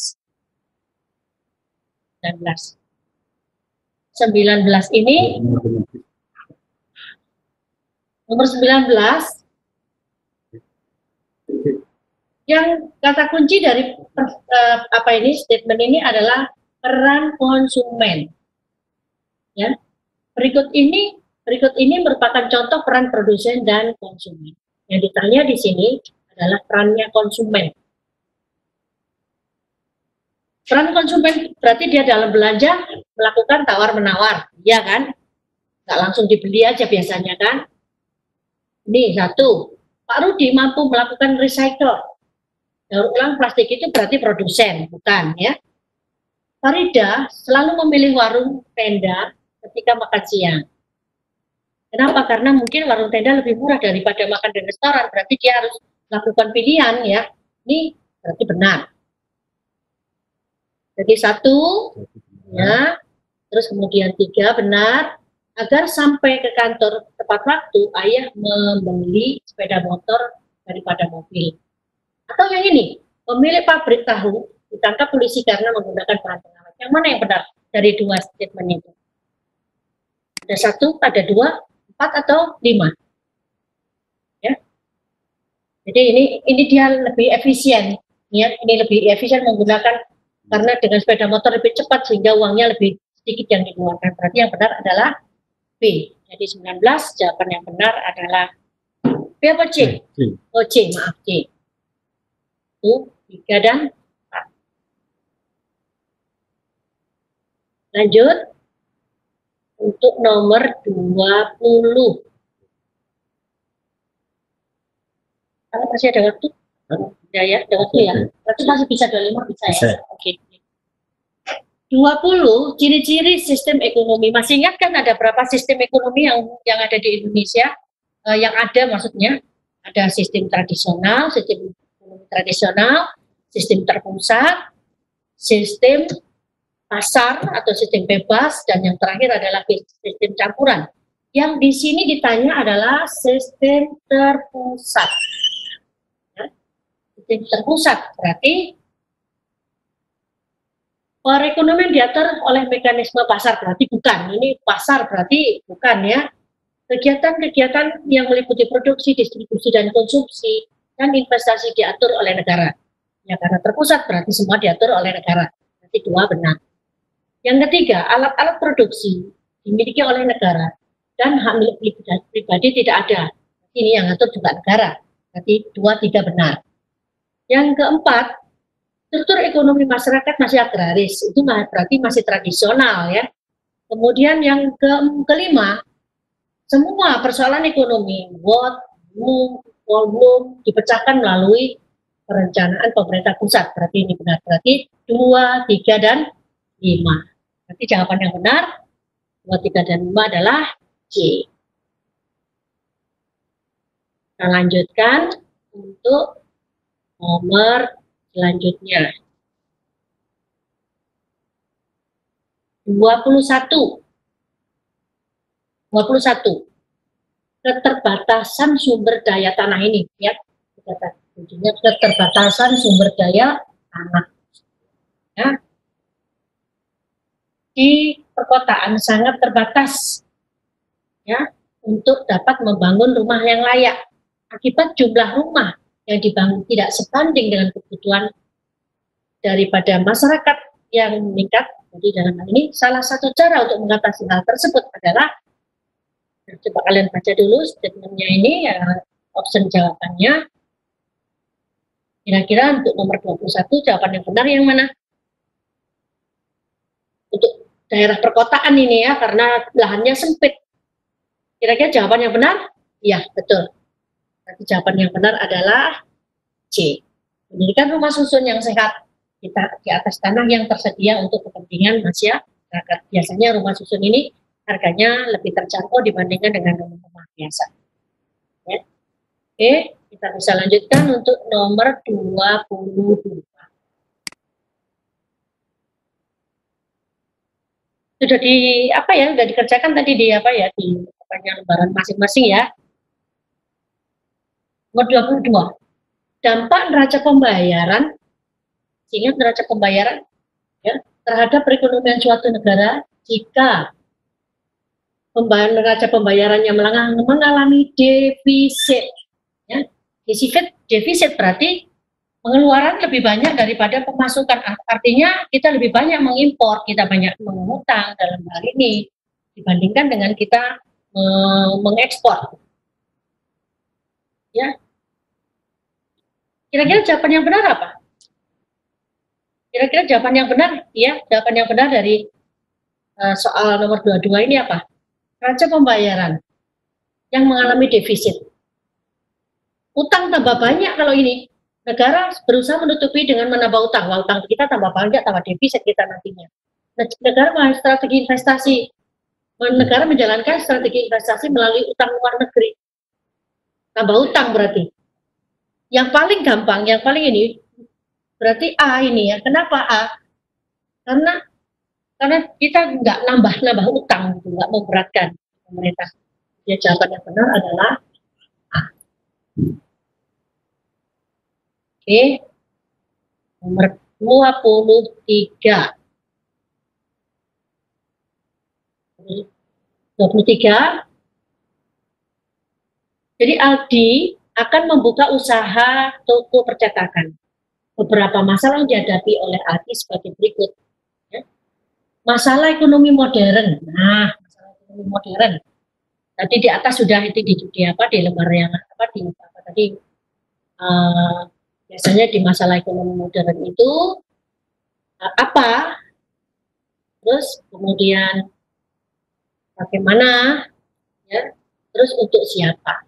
19 ini, nomor 19, yang kata kunci dari statement ini adalah peran konsumen. Ya, berikut ini merupakan contoh peran produsen dan konsumen. Yang ditanya di sini adalah perannya konsumen. Peran konsumen berarti dia dalam belanja melakukan tawar-menawar, iya kan? Nggak langsung dibeli aja biasanya kan? Ini 1, Pak Rudi mampu melakukan recycle. Daur ulang plastik itu berarti produsen, bukan ya? Farida selalu memilih warung tenda ketika makan siang. Kenapa? Karena mungkin warung tenda lebih murah daripada makan di restoran, berarti dia harus lakukan pilihan ya. Ini berarti benar. Jadi 1, ya, terus kemudian 3 benar. Agar sampai ke kantor tepat waktu, ayah membeli sepeda motor daripada mobil. Atau yang ini, pemilik pabrik tahu ditangkap polisi karena menggunakan bahan pengawet. Yang mana yang benar dari 2 statement itu? Ada 1, ada 2, 4 atau 5? Ya. Jadi ini dia lebih efisien. Ya, ini lebih efisien menggunakan karena dengan sepeda motor lebih cepat sehingga uangnya lebih sedikit yang dikeluarkan. Berarti yang benar adalah B. Jadi 19, jawaban yang benar adalah B apa C? Oh C, maaf C. 1, 3, dan 4. Lanjut. Untuk nomor 20. Karena masih ada waktu? Ya, ada waktu ya. Berarti masih bisa 25 bisa ya? Oke. 20, ciri-ciri sistem ekonomi. Masih ingat kan ada berapa sistem ekonomi yang ada di Indonesia? Yang ada maksudnya, ada sistem tradisional, sistem ekonomi tradisional, sistem terpusat, sistem pasar atau sistem bebas, dan yang terakhir adalah sistem campuran. Yang di sini ditanya adalah sistem terpusat. Ya, sistem terpusat berarti perekonomian diatur oleh mekanisme pasar, berarti bukan. Ini pasar berarti bukan ya. Kegiatan-kegiatan yang meliputi produksi, distribusi, dan konsumsi, dan investasi diatur oleh negara. Ya, karena terpusat berarti semua diatur oleh negara. Berarti 2 benar. Yang ketiga, alat-alat produksi dimiliki oleh negara dan hak milik pribadi tidak ada. Ini yang ngatur juga negara. Berarti 2, 3 benar. Yang keempat, struktur ekonomi masyarakat masih agraris. Itu berarti masih tradisional ya. Kemudian yang kelima, semua persoalan ekonomi, volume dipecahkan melalui perencanaan pemerintah pusat. Berarti ini benar. Berarti 2, 3, dan 5. Berarti jawaban yang benar 2, 3, dan 5 adalah C. Kita lanjutkan untuk nomor selanjutnya. 21. Keterbatasan sumber daya tanah ini, ya. Kuncinya keterbatasan sumber daya tanah. Ya. Di perkotaan sangat terbatas ya untuk dapat membangun rumah yang layak akibat jumlah rumah yang dibangun tidak sebanding dengan kebutuhan daripada masyarakat yang meningkat. Jadi dalam hal ini salah satu cara untuk mengatasi hal tersebut adalah, coba kalian baca dulu statementnya ini ya, option jawabannya. Kira-kira untuk nomor 21 jawaban yang benar yang mana? Untuk daerah perkotaan ini ya, karena lahannya sempit. Kira-kira jawaban yang benar? Iya, betul. Tapi jawaban yang benar adalah C. mendirikan rumah susun yang sehat kita di atas tanah yang tersedia untuk kepentingan masyarakat. Biasanya rumah susun ini harganya lebih terjangkau dibandingkan dengan rumah biasa. Ya. Oke, kita bisa lanjutkan untuk nomor 22. Sudah di apa ya? Sudah dikerjakan tadi di apa ya? Di lembaran masing-masing ya. Nomor 22. Dampak neraca pembayaran, ingat neraca pembayaran ya, terhadap perekonomian suatu negara jika neraca pembayarannya mengalami defisit. Ya. Defisit berarti pengeluaran lebih banyak daripada pemasukan. Artinya kita lebih banyak mengimpor, kita banyak mengutang dalam hal ini dibandingkan dengan kita mengekspor. Ya. Kira-kira jawaban yang benar apa? Kira-kira jawaban yang benar, ya, jawaban yang benar dari soal nomor 22 ini apa? Neraca pembayaran yang mengalami defisit. Utang tambah banyak kalau ini. Negara berusaha menutupi dengan menambah utang. Wah, utang kita tambah banyak, tambah defisit kita nantinya. Negara mengalami strategi investasi. Negara menjalankan strategi investasi melalui utang luar negeri. Tambah utang berarti. Yang paling gampang, yang paling ini berarti A ini ya. Kenapa A? Karena kita nggak nambah utang, gitu, nggak memberatkan pemerintah. Ya, jawaban yang benar adalah A. Oke, nomor 23. 23. Jadi Aldi akan membuka usaha toko percetakan. Beberapa masalah yang dihadapi oleh Aldi sebagai berikut. Ya. Masalah ekonomi modern. Nah, masalah ekonomi modern. Tadi di atas sudah itu di lembar yang apa di apa tadi biasanya di masalah ekonomi modern itu apa? Terus kemudian bagaimana? Ya. Terus untuk siapa?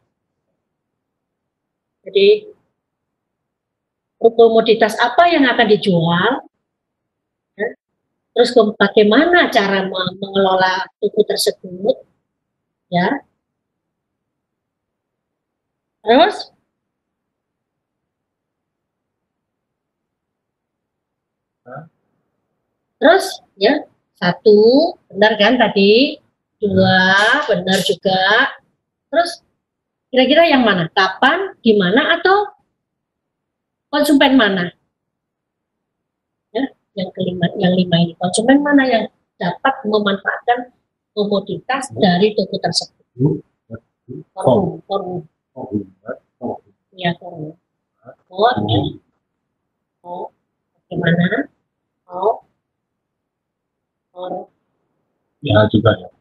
Jadi komoditas apa yang akan dijual, ya. Terus bagaimana cara mengelola toko tersebut, ya. Terus ya, 1 benar kan tadi, 2 benar juga. Terus kira-kira yang mana? Kapan, di mana, atau konsumen mana? Ya, yang kelima, yang 5 ini. Konsumen mana yang dapat memanfaatkan komoditas dari toko tersebut? Forum. Ya, forum. Bagaimana? Ya juga ya.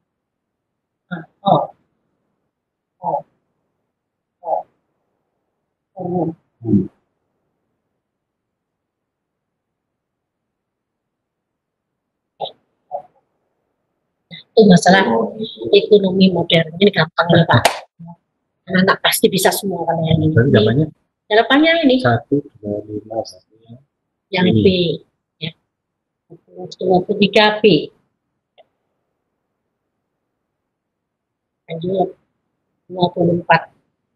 Itu masalah ekonomi modern. Ini gampang ya Pak. Anak-anak pasti bisa semua kalau yang ini. Jawabannya ini 1, 2, 5, 1. Yang B. Ya. 23 B. Lanjut 24.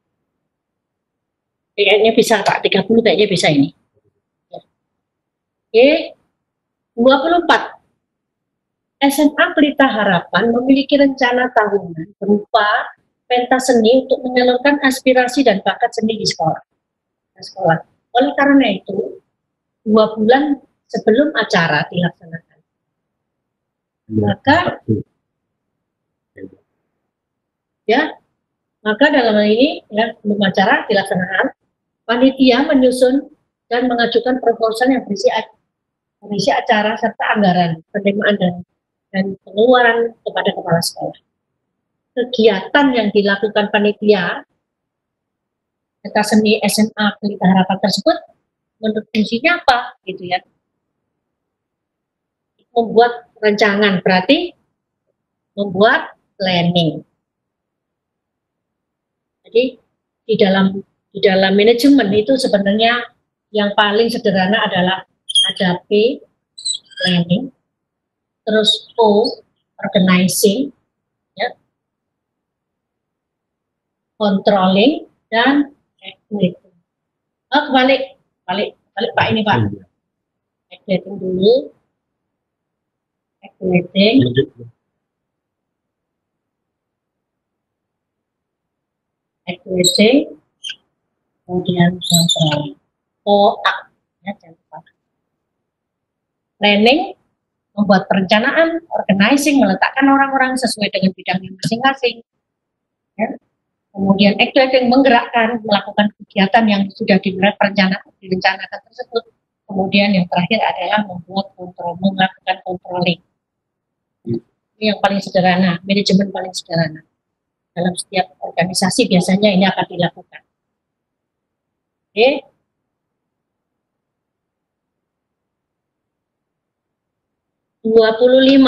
Kayaknya bisa Pak, 30 kayaknya bisa ini. Ya. Oke. 24. SMA Pelita Harapan memiliki rencana tahunan berupa pentas seni untuk menyalurkan aspirasi dan bakat seni di sekolah. Oleh karena itu, 2 bulan sebelum acara dilaksanakan, maka dalam hal ini ya, sebelum acara dilaksanakan, panitia menyusun dan mengajukan proposal yang berisi acara serta anggaran penerimaan dan pengeluaran kepada kepala sekolah. Kegiatan yang dilakukan panitia pentas seni SMA Pelita Harapan tersebut menurut fungsinya apa gitu ya? Membuat rancangan, berarti membuat planning. Jadi di dalam manajemen itu sebenarnya Yang paling sederhana adalah ada P, planning, terus O, organizing, ya, controlling, dan activating. Oh, balik Pak ini Pak. Activating dulu, activating, kemudian controlling. OA, ya, jangan lupa. Planning, membuat perencanaan, organizing, meletakkan orang-orang sesuai dengan bidangnya masing-masing. Ya. Kemudian activating, menggerakkan, melakukan kegiatan yang sudah direncanakan tersebut. Kemudian yang terakhir adalah membuat kontrol, melakukan controlling. Ini yang paling sederhana, manajemen paling sederhana. Dalam setiap organisasi biasanya ini akan dilakukan. Oke. (25)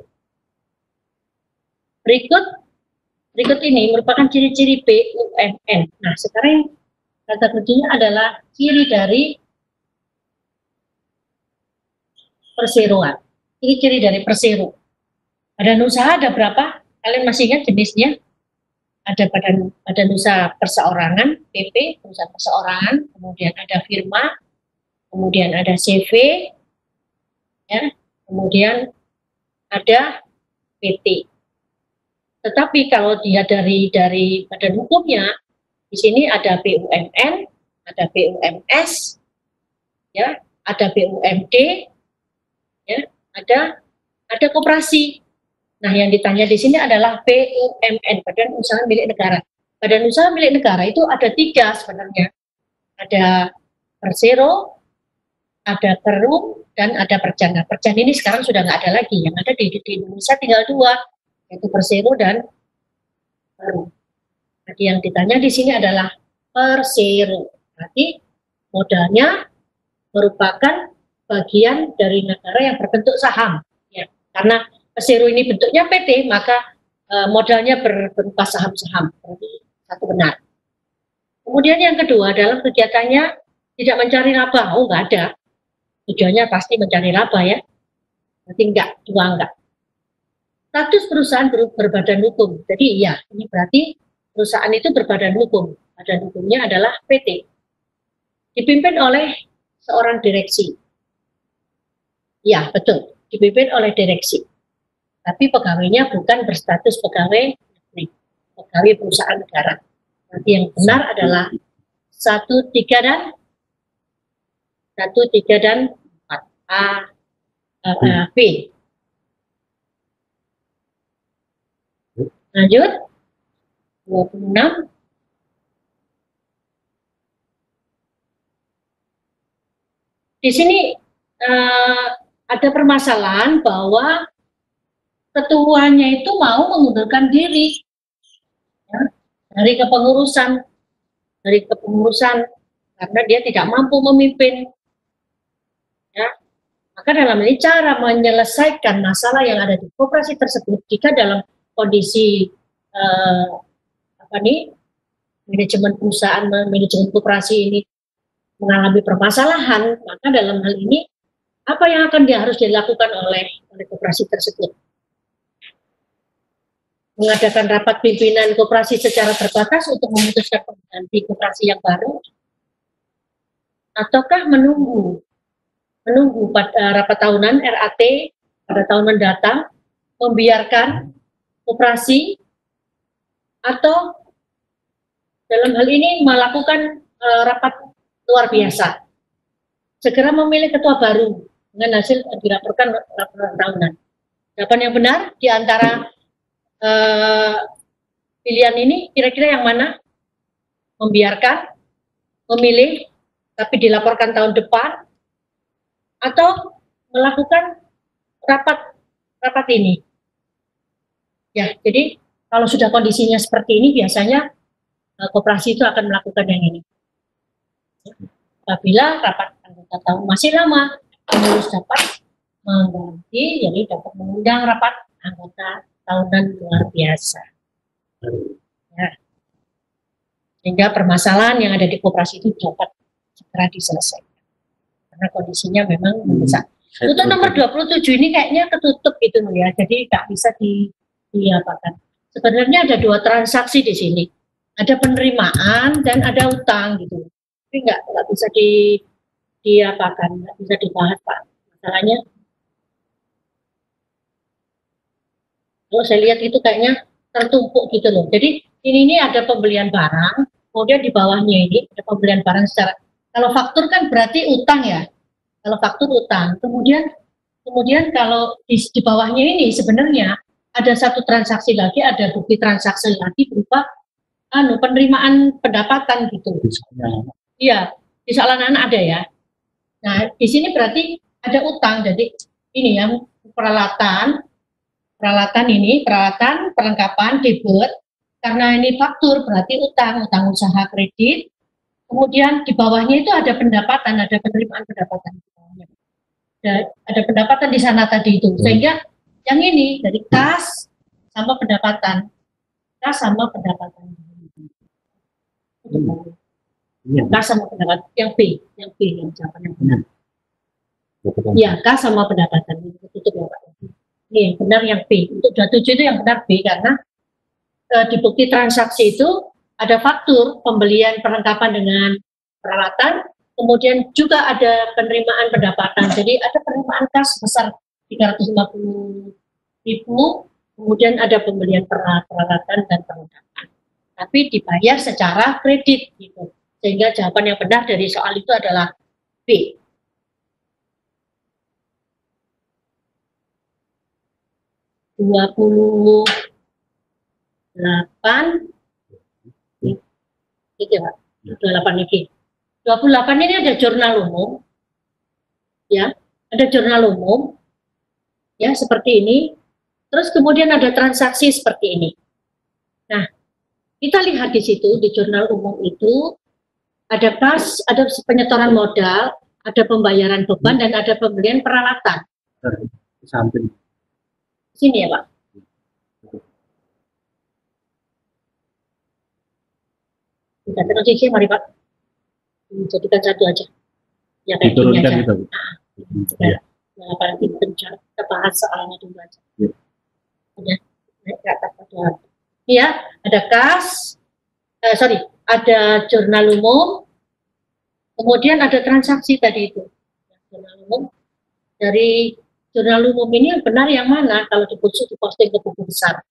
Berikut ini merupakan ciri-ciri BUMN. Nah, sekarang kata kuncinya adalah ciri dari perseroan. Ini ciri dari persero. Badan usaha ada berapa? Kalian masih ingat jenisnya? Ada badan usaha perseorangan, PP, perusahaan perseorangan, kemudian ada firma, kemudian ada CV, ya, kemudian ada PT. Tetapi kalau dia dari badan hukumnya, di sini ada BUMN, ada BUMS, ya, ada BUMD, ya, ada koperasi. Nah, yang ditanya di sini adalah BUMN, Badan Usaha Milik Negara. Badan Usaha Milik Negara itu ada 3 sebenarnya. Ada persero, ada perum, dan ada perjan. Nah, perjan ini sekarang sudah nggak ada lagi. Yang ada di Indonesia tinggal 2, yaitu persero dan perum. Jadi yang ditanya di sini adalah persero. Berarti modalnya merupakan bagian dari negara yang berbentuk saham. Ya, karena persero ini bentuknya PT, maka modalnya berupa saham-saham. Berarti satu benar. Kemudian yang kedua, dalam kegiatannya tidak mencari laba. Oh, nggak ada. Tujuannya pasti mencari laba, ya. Berarti enggak. Status perusahaan berbadan hukum. Jadi iya, ini berarti perusahaan itu berbadan hukum. Badan hukumnya adalah PT. Dipimpin oleh seorang direksi. Ya, betul. Dipimpin oleh direksi. Tapi pegawainya bukan berstatus pegawai negeri, pegawai perusahaan negara. Nanti yang benar adalah 1, 3, dan 4. A, B. Lanjut. 26. Di sini ada permasalahan bahwa ketuanya itu mau mengundurkan diri, ya, dari kepengurusan karena dia tidak mampu memimpin, ya. Maka dalam ini cara menyelesaikan masalah yang ada di koperasi tersebut, jika dalam kondisi manajemen perusahaan, manajemen koperasi ini mengalami permasalahan, maka dalam hal ini apa yang harus dilakukan oleh koperasi tersebut? Mengadakan rapat pimpinan koperasi secara terbatas untuk memutuskan pengganti koperasi yang baru, ataukah menunggu rapat tahunan RAT pada tahun mendatang, membiarkan koperasi, atau dalam hal ini melakukan rapat luar biasa, segera memilih ketua baru dengan hasil dilaporkan rapat tahunan. Jawaban yang benar di antara pilihan ini kira-kira yang mana? Membiarkan, memilih, tapi dilaporkan tahun depan, atau melakukan rapat ini. Ya, jadi kalau sudah kondisinya seperti ini, biasanya koperasi itu akan melakukan yang ini. Apabila rapat anggota tahun masih lama, pengurus dapat mengganti, jadi dapat mengundang rapat anggota tahunan luar biasa. Ya. Sehingga permasalahan yang ada di koperasi itu dapat segera diselesaikan. karena kondisinya memang mendesak. Untuk nomor 27 ini kayaknya ketutup gitu ya, jadi nggak bisa diapakan. Sebenarnya ada dua transaksi di sini, ada penerimaan dan ada utang gitu. Tapi nggak bisa diapakan, nggak bisa dibahas Pak. Masalahnya, kalau saya lihat itu kayaknya tertumpuk gitu loh. Jadi ini ada pembelian barang, kemudian di bawahnya ini ada pembelian barang secara, kalau faktur kan berarti utang ya. Kalau faktur utang, kemudian kalau di bawahnya ini sebenarnya ada satu transaksi lagi, ada bukti transaksi lagi berupa penerimaan pendapatan gitu. Iya, di soal anak-anak ada ya. Nah, di sini berarti ada utang, jadi ini yang peralatan ini, peralatan, perlengkapan, debit, karena ini faktur berarti utang usaha kredit. Kemudian di bawahnya itu ada pendapatan, ada penerimaan pendapatan. Ada pendapatan di sana tadi itu, sehingga yang ini dari kas sama pendapatan, kas sama pendapatan, kas sama pendapatan, yang B yang jawaban yang benar. Ya, kas sama pendapatan itu ya Pak. Ini yang benar yang B. Untuk 27 itu yang benar B, karena di bukti transaksi itu ada faktur pembelian perlengkapan dengan peralatan, kemudian juga ada penerimaan pendapatan. Jadi ada penerimaan kas sebesar 350.000, kemudian ada pembelian peralatan dan perlengkapan. Tapi dibayar secara kredit gitu. Sehingga jawaban yang benar dari soal itu adalah B. (28) itu ya Pak. 28 ini. 28 ini ada jurnal umum, ya, ada jurnal umum, ya, seperti ini. Terus kemudian ada transaksi seperti ini. Nah, kita lihat di situ, di jurnal umum itu, ada kas, ada penyetoran modal, ada pembayaran beban, dan ada pembelian peralatan. Di samping. Sini ya Pak. Kita terus isi, mari Pak. Jadikan satu aja. Ya kayak gini aja. Nah, ya, apalagi kita bahas soalnya dulu aja. Ya, naik ke atas aja. Ya, ada kas, ada jurnal umum, kemudian ada transaksi tadi itu. Jurnal umum. Dari jurnal umum ini yang benar yang mana kalau diposting ke buku besar?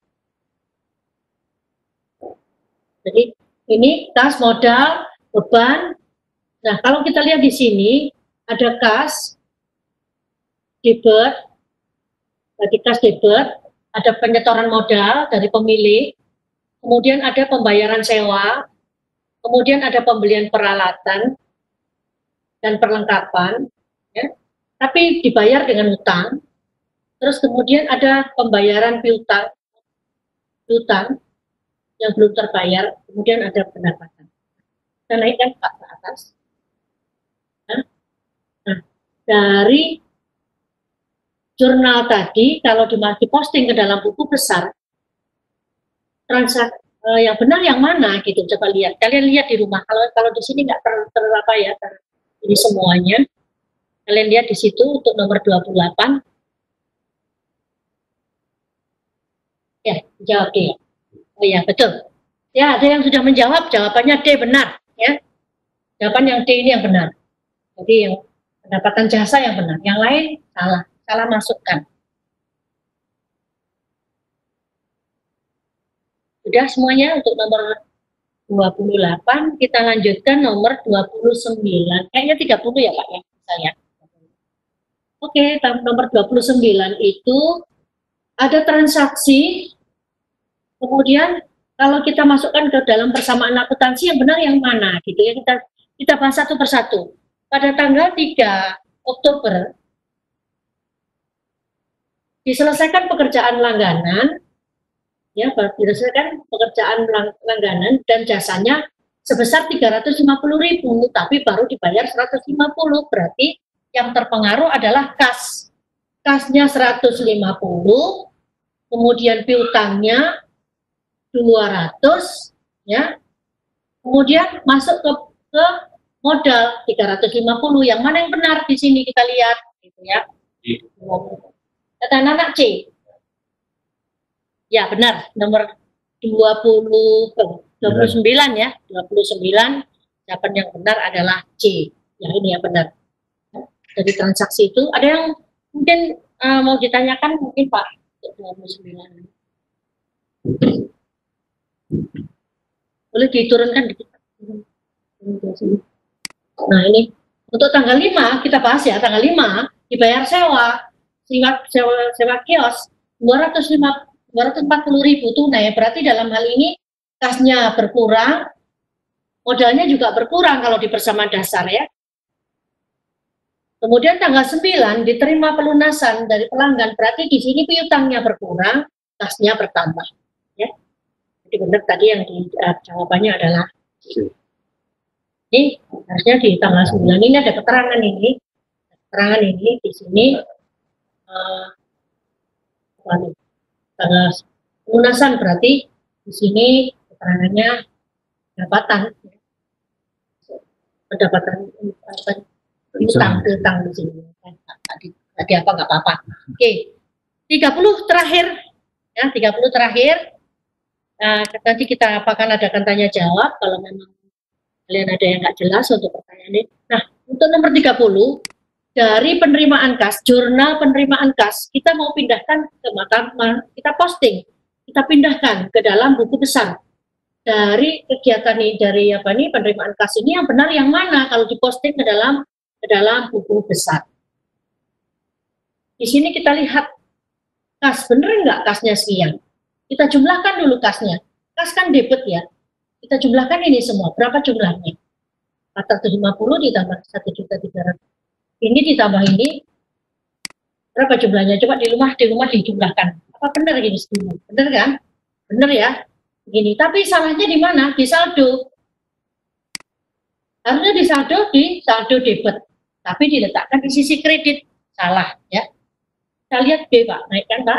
Jadi ini kas, modal, beban. Nah, kalau kita lihat di sini ada kas, debit, tadi kas debit, ada penyetoran modal dari pemilik, kemudian ada pembayaran sewa, kemudian ada pembelian peralatan dan perlengkapan, ya, tapi dibayar dengan utang. Terus kemudian ada pembayaran piutang yang belum terbayar, kemudian ada pendapatan. Kita naikkan ke atas. Nah, dari jurnal tadi, kalau diposting ke dalam buku besar, transaksi yang benar yang mana gitu, coba lihat. Kalian lihat di rumah. Kalau di sini nggak terapa ya, ini semuanya. Kalian lihat di situ untuk nomor 28. Ya, jawab D. Oh ya, betul. Ya, ada yang sudah menjawab, jawabannya D benar. Ya, jawaban yang D ini yang benar. Jadi yang pendapatan jasa yang benar, yang lain salah masukkan. Sudah semuanya untuk nomor 28, kita lanjutkan nomor 29. Kayaknya 30 ya Pak ya, saya. Oke, nomor 29 itu ada transaksi, kemudian kalau kita masukkan ke dalam persamaan akuntansi yang benar yang mana gitu ya, kita bahas satu persatu. Pada tanggal 3 Oktober diselesaikan pekerjaan langganan, ya, diselesaikan pekerjaan langganan dan jasanya sebesar 350.000, tapi baru dibayar 150, berarti yang terpengaruh adalah kas. Kasnya 150, kemudian piutangnya 200, ya. Kemudian masuk ke modal 350. Yang mana yang benar di sini kita lihat gitu ya. Kata anak C. Ya, benar. Nomor 29 ya. 29 jawaban yang benar adalah C. Ya, ini yang benar. Dari transaksi itu ada yang mungkin mau ditanyakan mungkin Pak 29. Boleh diturunkan dikit. Nah, ini untuk tanggal 5 kita bahas ya. Tanggal 5 dibayar sewa kios 240.000 tunai. Berarti dalam hal ini kasnya berkurang, modalnya juga berkurang kalau di persamaan dasar ya. Kemudian tanggal 9 diterima pelunasan dari pelanggan, berarti di sini piutangnya berkurang, kasnya bertambah. Ya. Jadi benar tadi yang jawabannya adalah ini harusnya di tanggal 9 ini ada keterangan ini. Keterangan ini di sini tanggal pelunasan berarti di sini keterangannya pendapatan utang di sini. Tadi apa nggak apa-apa. Oke. 30 terakhir ya, 30 terakhir. Nanti kita akan adakan tanya jawab kalau memang kalian ada yang nggak jelas untuk pertanyaan ini. Nah, untuk nomor 30 dari penerimaan kas, jurnal penerimaan kas, kita mau pindahkan ke kita posting, kita pindahkan ke dalam buku besar. Dari kegiatan ini, dari apa nih penerimaan kas ini yang benar yang mana kalau diposting ke dalam buku besar. Di sini kita lihat kas, bener nggak kasnya sekian? Kita jumlahkan dulu kasnya. Kas kan debit ya. Kita jumlahkan ini semua. Berapa jumlahnya? 450 ditambah 1.300.000. Ini ditambah ini. Berapa jumlahnya? Coba di rumah dijumlahkan. Apa benar gini semua? Benar kan? Benar ya? Begini. Tapi salahnya di mana? Di saldo. Harusnya di saldo debit. Tapi diletakkan di sisi kredit. Salah ya. Kita lihat B Pak. Naikkan Pak.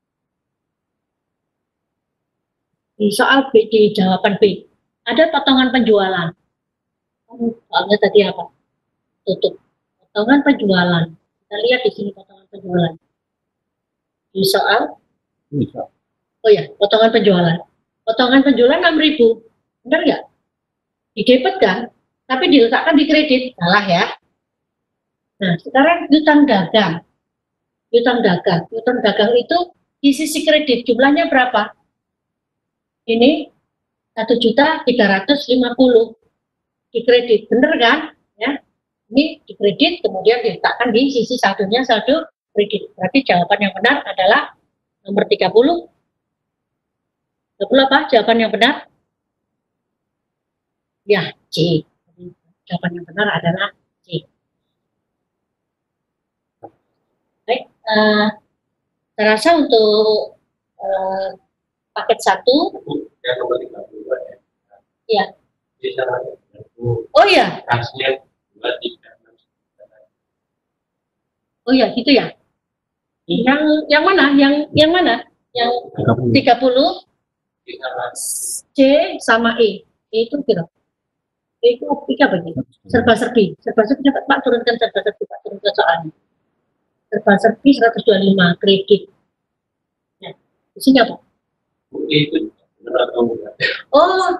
Di soal B, di jawaban B, ada potongan penjualan. Soalnya tadi apa? Tutup. Potongan penjualan. Kita lihat di sini potongan penjualan. Di soal, oh ya, potongan penjualan. Potongan penjualan 6.000. Benar nggak? Di debit kan? Tapi diletakkan di kredit. Salah ya. Nah, sekarang utang dagang. Utang dagang itu di sisi kredit. Jumlahnya berapa? Ini 1.350.000 di kredit, bener kan? Ya, ini di kredit kemudian diletakkan di sisi saldonya saldo kredit. Berarti jawaban yang benar adalah nomor 30. 30 apa? Jawaban yang benar? Ya, C. Jawaban yang benar adalah C. Baik, saya rasa untuk paket 1 ya. Oh ya. Oh ya, gitu ya. Yang mana? Yang mana? Yang 30 C sama E. E itu kira. E itu apa begini? Serba-serbi dapat Pak turunkan serba-serbi Pak turunkan soalnya. Serba-serbi 125 kredit. Nah, di sini apa? Oh,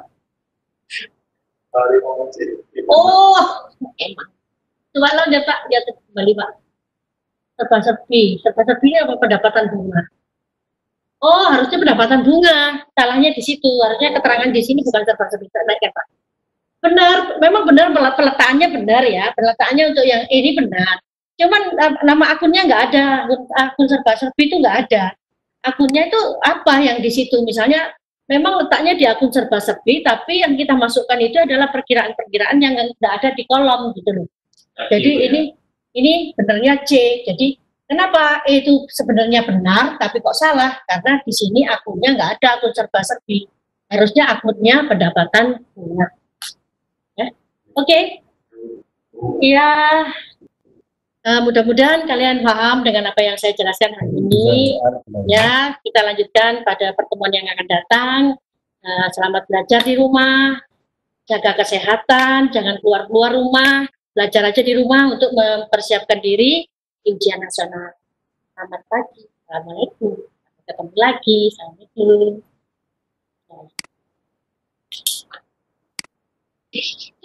emang. Coba lo deh Pak, lihat kembali Pak. Serba-serbi ini apa? Pendapatan bunga. Oh, harusnya pendapatan bunga. Salahnya di situ. Harusnya keterangan di sini bukan serba-serbi. Naikkan Pak. Benar, memang benar peletakannya benar ya. Peletakannya untuk yang ini benar. Cuman nama akunnya nggak ada. Akun serba-serbi itu nggak ada. Akunnya itu apa yang di situ, misalnya memang letaknya di akun serba-serbi, tapi yang kita masukkan itu adalah perkiraan-perkiraan yang tidak ada di kolom gitu loh. Jadi ini benernya C. Jadi kenapa itu sebenarnya benar, tapi kok salah? Karena di sini akunnya nggak ada akun serba-serbi. Harusnya akunnya pendapatan bunga. Ya. Oke. Ya. Mudah-mudahan kalian paham dengan apa yang saya jelaskan hari ini. Ya, kita lanjutkan pada pertemuan yang akan datang. Selamat belajar di rumah. jaga kesehatan, jangan keluar-keluar rumah, belajar aja di rumah untuk mempersiapkan diri di ujian nasional. Selamat pagi. Assalamualaikum. Ketemu lagi. Assalamualaikum.